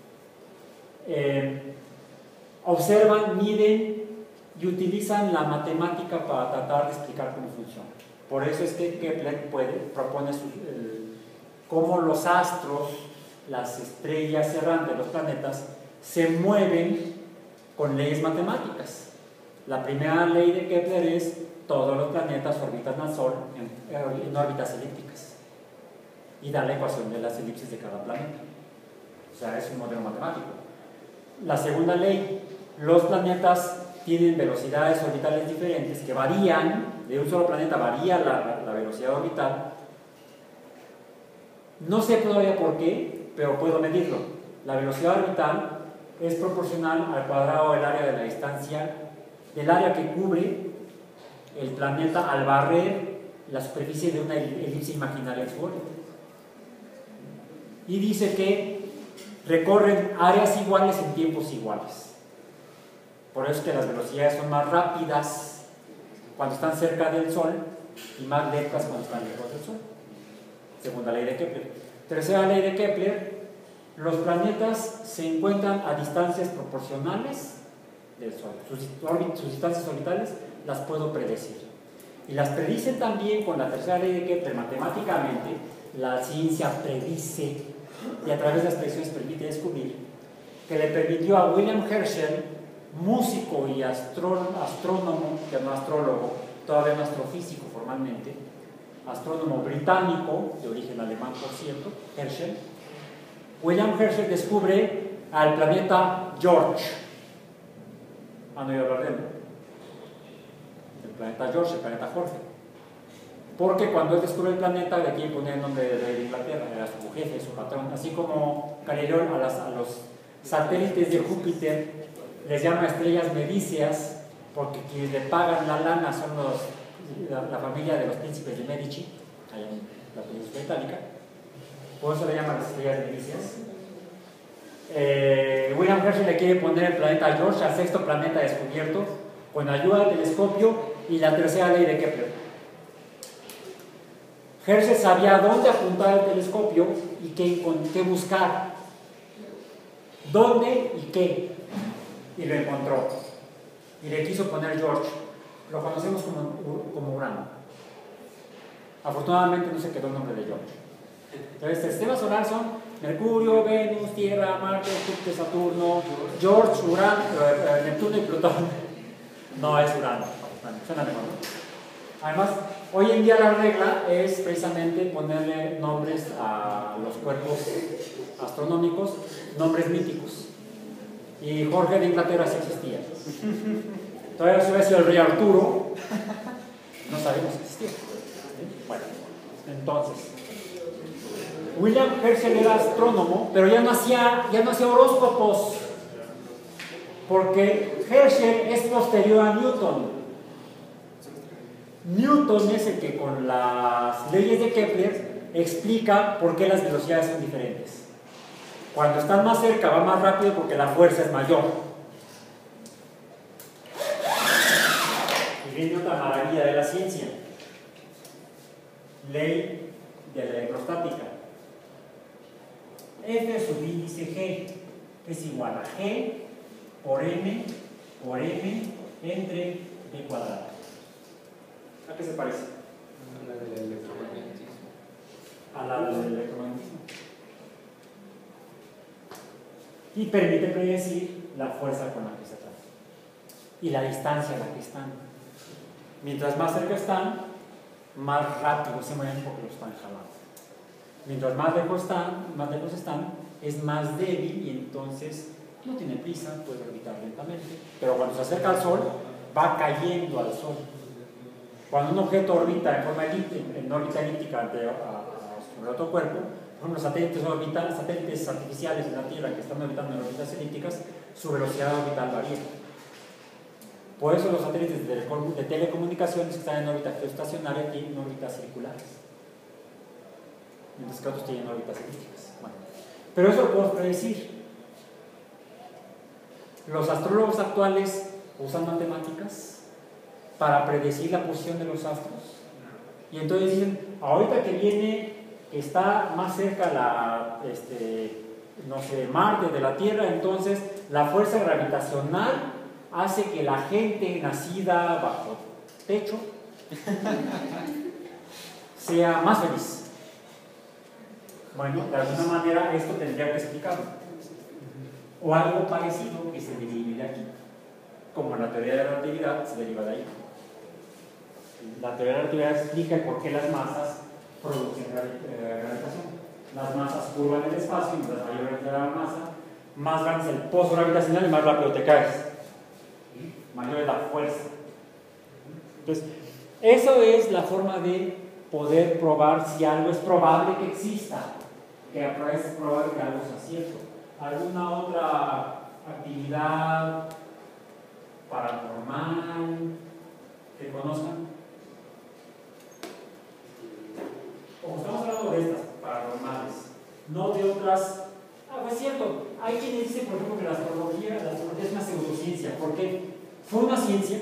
Eh, observan, miden y utilizan la matemática para tratar de explicar cómo funciona. Por eso es que Kepler puede, propone su, el, cómo los astros, las estrellas errantes, los planetas, se mueven con leyes matemáticas. La primera ley de Kepler es: todos los planetas orbitan al Sol en, en órbitas elípticas, y da la ecuación de las elipses de cada planeta. O sea, es un modelo matemático. La segunda ley: los planetas tienen velocidades orbitales diferentes que varían, de un solo planeta varía la, la, la velocidad orbital. No sé todavía por qué, pero puedo medirlo. La velocidad orbital es proporcional al cuadrado del área de la distancia, del área que cubre el planeta al barrer la superficie de una elipse imaginaria en su órbita. Y dice que recorren áreas iguales en tiempos iguales. Por eso es que las velocidades son más rápidas cuando están cerca del Sol y más lentas cuando están lejos del Sol. Segunda ley de Kepler. Tercera ley de Kepler: los planetas se encuentran a distancias proporcionales del Sol. Sus, sus distancias orbitales las puedo predecir. Y las predicen también con la tercera ley de Kepler matemáticamente. La ciencia predice, y a través de las predicciones permite descubrir, que le permitió a William Herschel, músico y astró, astrónomo, que no astrólogo, todavía no astrofísico formalmente, astrónomo británico, de origen alemán por cierto, Herschel. William Herschel descubre al planeta George. ¿Han oído hablar de él? El planeta George, el planeta Jorge. Porque cuando él descubre el planeta le quiere poner el nombre de rey de Inglaterra, era su jefe, su patrón. Así como Galileo a, las, a los satélites de Júpiter les llama estrellas medíceas, porque quienes le pagan la lana son los, la, la familia de los príncipes de Medici, allá en la península itálica. Por eso le llaman las estrellas medíceas. Eh, William Herschel le quiere poner el planeta George al sexto planeta descubierto con ayuda del telescopio y la tercera ley de Kepler. Herschel sabía dónde apuntar el telescopio y qué, qué buscar, dónde y qué, y lo encontró. Y le quiso poner George. Lo conocemos como, como Urano. Afortunadamente no se quedó el nombre de George. Entonces, el sistema solar son Mercurio, Venus, Tierra, Marte, Júpiter, Saturno, George, Urano, eh, Neptuno y Plutón. No es Urano, suena mejor, ¿no? Además, hoy en día la regla es precisamente ponerle nombres a los cuerpos astronómicos, nombres míticos. Y Jorge de Inglaterra sí existía. Todavía se hubiera sido el rey Arturo, no sabemos si existía. Bueno, entonces, William Herschel era astrónomo, pero ya no hacía, ya no hacía horóscopos, porque Herschel es posterior a Newton. Newton es el que con las leyes de Kepler explica por qué las velocidades son diferentes. Cuando están más cerca va más rápido porque la fuerza es mayor. Y viene otra maravilla de la ciencia: ley de la electrostática. F sub índice G es igual a G por M por M entre B cuadrado. ¿A qué se parece? A la del electromagnetismo. A la del electromagnetismo. Y permite predecir la fuerza con la que se trata y la distancia a la que están. Mientras más cerca están, más rápido se mueven porque lo están jalando. Mientras más lejos están, más lejos están, es más débil y entonces No tiene prisa, puede orbitar lentamente, pero cuando se acerca al Sol, va cayendo al Sol. Cuando un objeto orbita en forma elíptica, en órbita elíptica ante, a, a, sobre otro cuerpo, por ejemplo, los satélites, orbital, satélites artificiales de la Tierra que están orbitando en órbitas elípticas, su velocidad orbital varía. Por eso los satélites de, de telecomunicaciones que están en órbita geoestacionaria tienen órbitas circulares, mientras que otros tienen órbitas elípticas. Bueno, pero eso lo podemos predecir. Los astrólogos actuales usan matemáticas para predecir la posición de los astros. Y entonces dicen, ahorita que viene, está más cerca la, este, no sé, Marte de la Tierra, entonces la fuerza gravitacional hace que la gente nacida bajo techo sea más feliz. Bueno, de alguna manera esto tendría que explicarlo. O algo parecido que se derive de aquí. Como la teoría de la relatividad se deriva de ahí. La teoría de la relatividad explica por qué las masas producen gravitación. Las masas curvan el espacio, mientras mayor es la masa, más grande es el pozo gravitacional y más rápido te caes. Mayor es la fuerza. Entonces, eso es la forma de poder probar si algo es probable que exista, que es probable que algo sea cierto. ¿Alguna otra actividad paranormal que conozcan? Como estamos hablando de estas paranormales, no de otras. Ah, pues es cierto, hay quienes dicen, por ejemplo, que la astrología, la astrología es una pseudociencia. ¿Por qué? Fue una ciencia.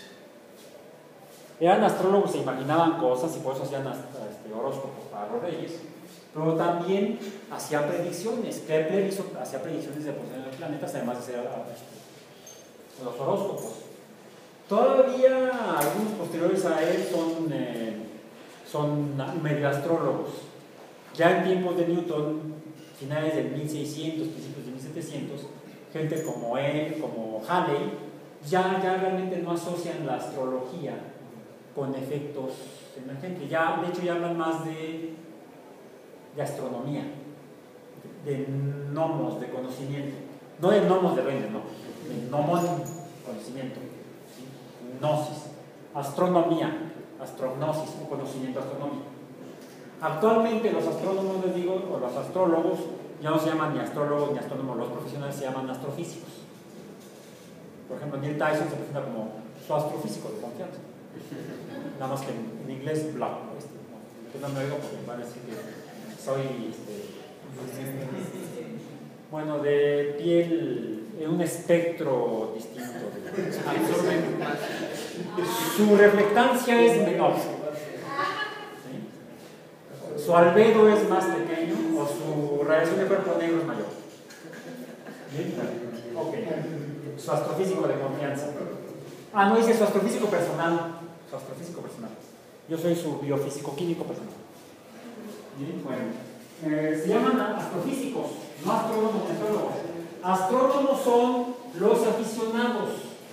Eran astrólogos, se imaginaban cosas y por eso hacían este, horóscopos para los reyes, pero también hacían predicciones. Kepler hizo, hacía predicciones de posición de los planetas, además de hacer este, los horóscopos. Todavía algunos posteriores a él son, eh, son medio astrólogos. Ya en tiempos de Newton, finales del mil seiscientos, principios de mil setecientos, gente como él, como Halley, ya, ya realmente no asocian la astrología con efectos emergentes. Ya, de hecho, ya hablan más de, de astronomía, de gnomos, de conocimiento. No de gnomos de reino, no. De gnomos, conocimiento. ¿Sí? Gnosis. Astronomía, astrognosis, o conocimiento astronómico. Actualmente los astrónomos, les digo, o los astrólogos, ya no se llaman ni astrólogos ni astrónomos, los profesionales se llaman astrofísicos. Por ejemplo, Neil Tyson se presenta como su astrofísico de confianza. Nada más que en, en inglés, bla. Este, no, yo no me oigo porque van a decir que soy, este, bueno, de piel, en un espectro distinto. Su reflectancia es menor. Su albedo es más pequeño o su radiación de cuerpo negro es mayor. ¿Bien? Ok. Su astrofísico de confianza. Ah, no dice su astrofísico personal. Su astrofísico personal. Yo soy su biofísico químico personal. Bien, bueno. Eh, se llaman astrofísicos, no astrónomos ni astrólogos. Astrónomos son los aficionados.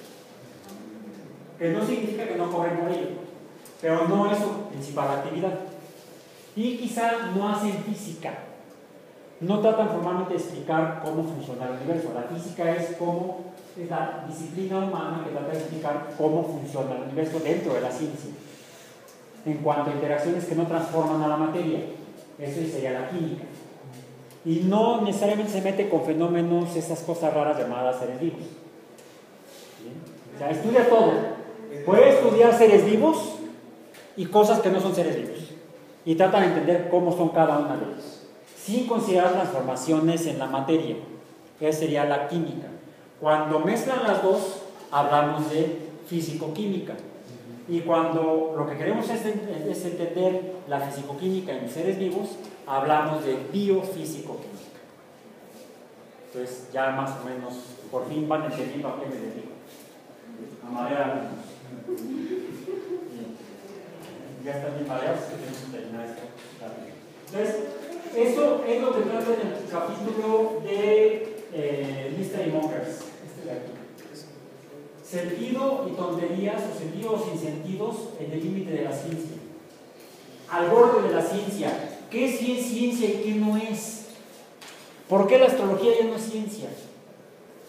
Que no significa que no cobren por ello, pero no es su principal actividad. Y quizá no hacen física, no tratan formalmente de explicar cómo funciona el universo. La física es, cómo, es la disciplina humana que trata de explicar cómo funciona el universo dentro de la ciencia, en cuanto a interacciones que no transforman a la materia. Eso sería la química. Y no necesariamente se mete con fenómenos, esas cosas raras llamadas seres vivos. ¿Bien? O sea, estudia todo. Puede estudiar seres vivos y cosas que no son seres vivos. Y tratan de entender cómo son cada una de ellas, sin considerar transformaciones en la materia. Esa sería la química. Cuando mezclan las dos, hablamos de físico-química. Y cuando lo que queremos es, es entender la físico-química en seres vivos, hablamos de biofísico-química. Entonces, ya más o menos, por fin van entendiendo a qué me dedico. A madera. Ya están bien mareados, que tenemos que terminar esto. Entonces, eso es lo que trata en el capítulo de eh, Mystery Mongers, este de aquí. Sentido y tonterías, o sentidos sin sentidos en el límite de la ciencia. Al borde de la ciencia. ¿Qué sí es ciencia y qué no es? ¿Por qué la astrología ya no es ciencia?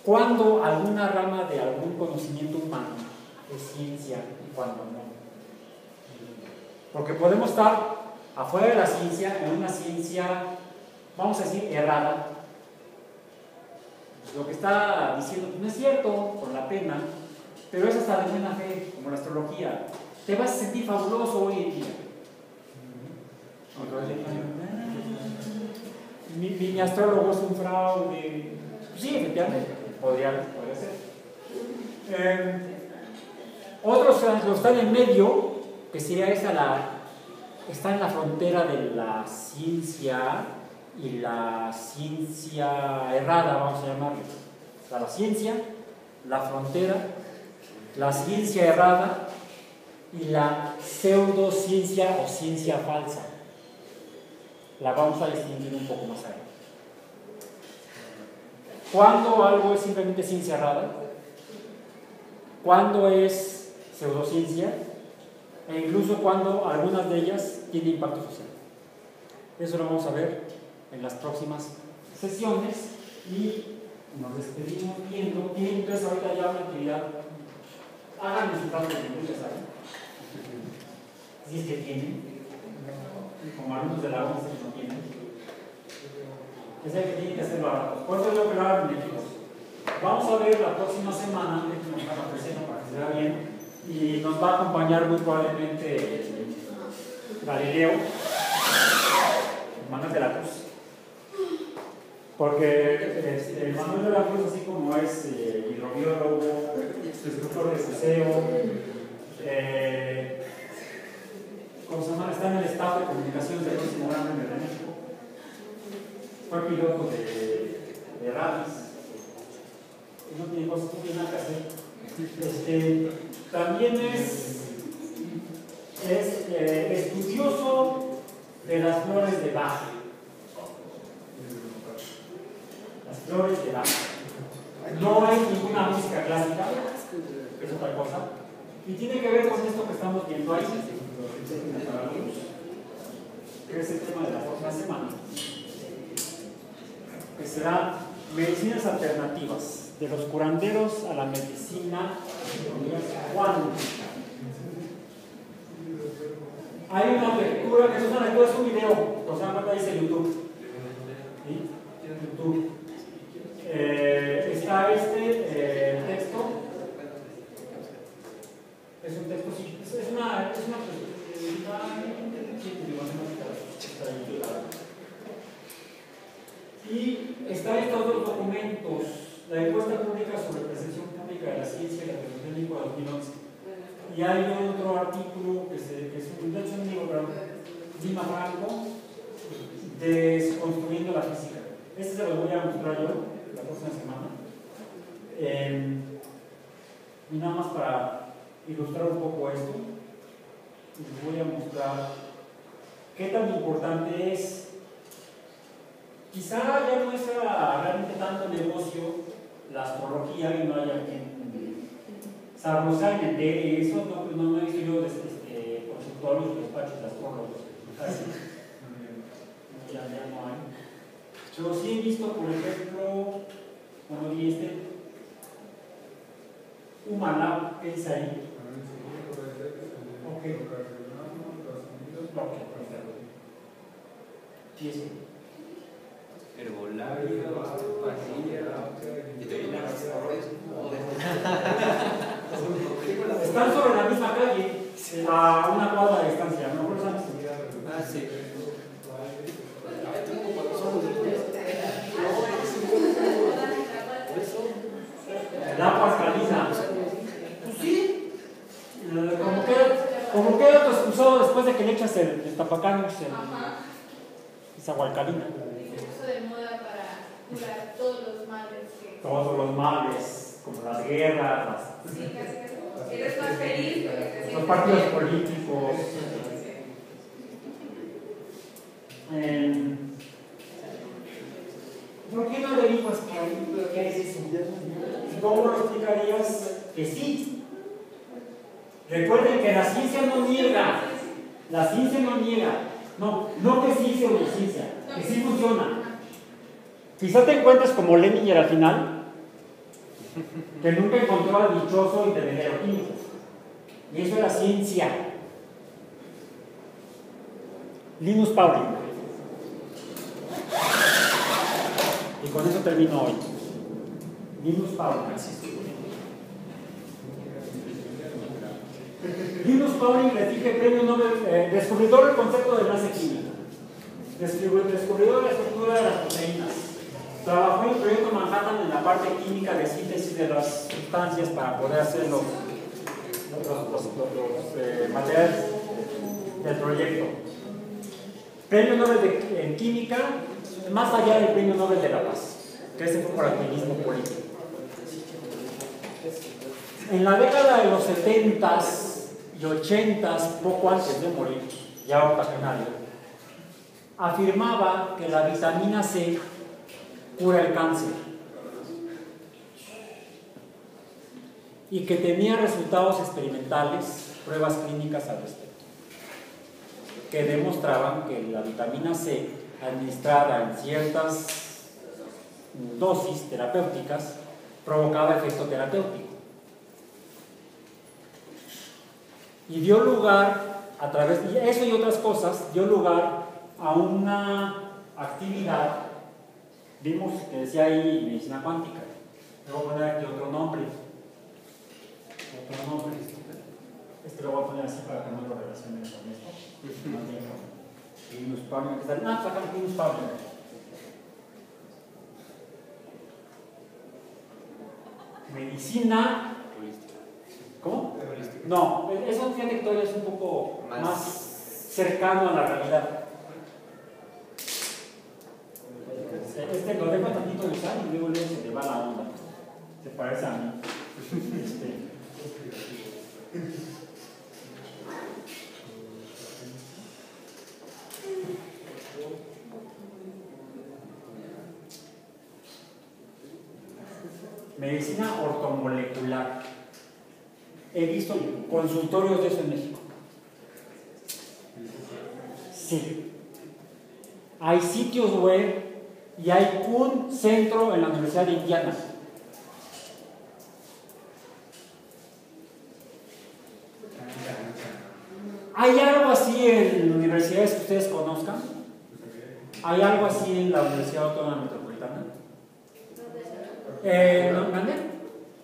cuándo alguna rama de algún conocimiento humano es ciencia y cuándo no. Porque podemos estar afuera de la ciencia, en una ciencia, vamos a decir, errada. Pues lo que está diciendo no es cierto, por la pena, pero es hasta de buena fe, como la astrología. Te vas a sentir fabuloso hoy en día. Mi, mi, mi astrólogo es un fraude. Sí, efectivamente, podría, podría ser. Eh, otros lo están en medio, que sería esa la, está en la frontera de la ciencia y la ciencia errada, vamos a llamarle. O sea, la ciencia, la frontera, la ciencia errada y la pseudociencia o ciencia falsa. La vamos a distinguir un poco más adelante. ¿Cuándo algo es simplemente ciencia errada? ¿Cuándo es pseudociencia? E incluso cuando algunas de ellas tienen impacto social. Eso lo vamos a ver en las próximas sesiones y nos despedimos viendo. Tienen ustedes ahorita ya una actividad. Háganme su parte de muchas áreas. Si es que tienen. Como alumnos de la once que no tienen. Es el que tienen que hacer baratos. Por eso yo que lo hagan en equipos. Vamos a ver la próxima semana, déjenme para que se vea bien, y nos va a acompañar muy probablemente Galileo, Manuel de la Cruz. Porque este, Manuel de la Cruz, así como es eh, hidrobiólogo, instructor de buceo, eh, ¿cómo se llama? Está en el staff de comunicaciones del próximo Gran Premio de México. Fue piloto de, de rallies. No tiene cosas, no tiene nada que hacer. Este, también es, es eh, estudioso de las flores de Bach. Las flores de Bach. No hay ninguna música clásica, es otra cosa. Y tiene que ver con esto que estamos viendo ahí, que es el tema de la próxima semana, que será medicinas alternativas, de los curanderos a la medicina cuántica. Hay una lectura, que es una lectura, es un video, o sea, acá dice YouTube. ¿Sí? YouTube. Eh, está este eh, texto. Es un texto, sí, es, es una, es una, y está estos dos documentos, la encuesta pública sobre percepción pública de la ciencia y la tecnología en México dos mil once. Y hay otro artículo que, se, que es un, de hecho, un libro, pero Lima Franco, Desconstruyendo la física. Este se lo voy a mostrar yo la próxima semana. Eh, y nada más para ilustrar un poco esto, les voy a mostrar qué tan importante es. Quizá ya no es realmente tanto negocio la astrología y no haya quien, salvo saben entender eso, no, no, no he visto yo este, consultorios, despachos de astrólogos, ya, ya no hay. Pero sí he visto, por ejemplo, cuando vi este Humalab, ¿qué dice ahí? Ok. Ok, perfecto. Sí, sí. Herbolario, osteopatía. Están sobre la misma calle, a una cuadra de distancia, ¿no? ¿No sabes? Ah, sí. La pascalina. Pues sí. Como queda, como queda tu excusado después de que le echas el, el tapacán, esa gualcalina. De moda para curar todos los males que... Todos los males, como las guerras, las... Sí, casi casi. Eres más feliz porque te los partidos políticos. Eh, ¿Por qué no le digo que qué es eso? ¿Cómo lo explicarías? Que sí. Recuerden que la ciencia no niega. La ciencia no niega. No, no que sí sea una ciencia, que sí funciona. Quizá te encuentres como Leninger al final, que nunca encontró al dichoso intermediario químico. Y eso era ciencia. Linus Pauling. Y con eso termino hoy. Linus Pauling. Linus Pauling recibe el premio Nobel, eh, descubridor del concepto de enlace químico, descubridor de la estructura de las proteínas. Trabajó en el proyecto Manhattan en la parte química de síntesis de las sustancias para poder hacer los, los, los, los, los eh, materiales del proyecto. Premio Nobel de, en química, más allá del premio Nobel de la paz, que ese fue por activismo político. En la década de los setentas y ochentas, poco antes de morir, ya octogenario, afirmaba que la vitamina C cura el cáncer y que tenía resultados experimentales, pruebas clínicas al respecto, que demostraban que la vitamina C administrada en ciertas dosis terapéuticas provocaba efecto terapéutico. Y dio lugar, a través de eso y otras cosas, dio lugar a una actividad, vimos que decía ahí medicina cuántica. Le voy a poner aquí otro nombre. Otro nombre. Este lo voy a poner así para que no lo relacionen con esto. Linus Pauling. Ah, sacamos Linus Pauling. Medicina. ¿Cómo? No, eso fíjate que todavía es un poco más, más cercano a la realidad. Este lo dejo tantito de sal y luego luego se le va la onda. Se parece a mí. Este. Medicina ortomolecular. He visto consultorios de eso en México. Sí. Hay sitios web y hay un centro en la Universidad de Indiana. ¿Hay algo así en universidades que ustedes conozcan? ¿Hay algo así en la Universidad Autónoma Metropolitana? Eh, ¿no, ¿Mande?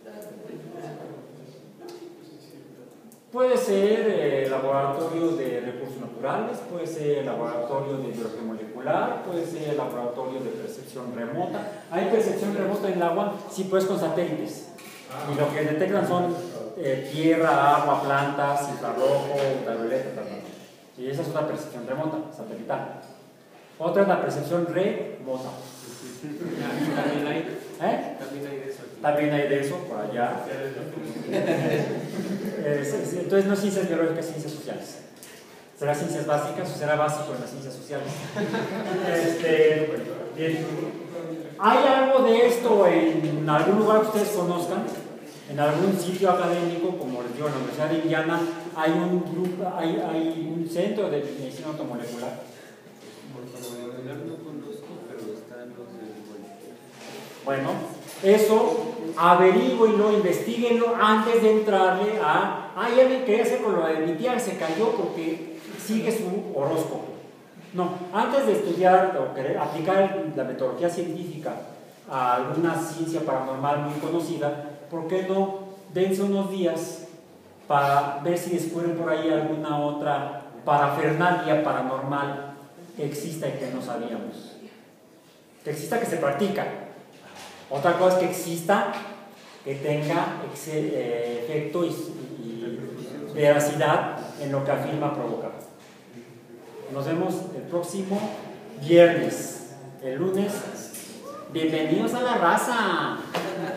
Puede ser el laboratorio de recursos naturales, puede ser el laboratorio de biología molecular, puede ser el laboratorio de percepción remota. Hay percepción remota en el agua, sí, pues con satélites. Y lo que detectan son eh, tierra, agua, plantas, infrarrojo, ultravioleta, tal, tal. Y esa es una percepción remota, satelital. Otra es la percepción remota. También hay, ¿Eh? también hay de eso. También hay de eso por allá. Entonces no es ciencias biológicas, es ciencias sociales. ¿Será ciencias básicas o será básico en las ciencias sociales? Este, bien. ¿Hay algo de esto en algún lugar que ustedes conozcan? En algún sitio académico, como les digo, en la Universidad de Indiana, hay un grupo, hay, hay un centro de medicina automolecular. Molecular no conozco, pero están los de Bueno, eso averígüenlo, investiguenlo antes de entrarle a. Ah, ya me quería hacer con lo de mi tía, se cayó porque sigue su horóscopo. No, antes de estudiar o querer aplicar la metodología científica a alguna ciencia paranormal muy conocida, ¿por qué no dense unos días para ver si descubren por ahí alguna otra parafernalia paranormal que exista y que no sabíamos? Que exista, que se practica. Otra cosa es que exista, que tenga eh, efecto y, y veracidad en lo que afirma provocar. Nos vemos el próximo viernes. El lunes, bienvenidos a la raza.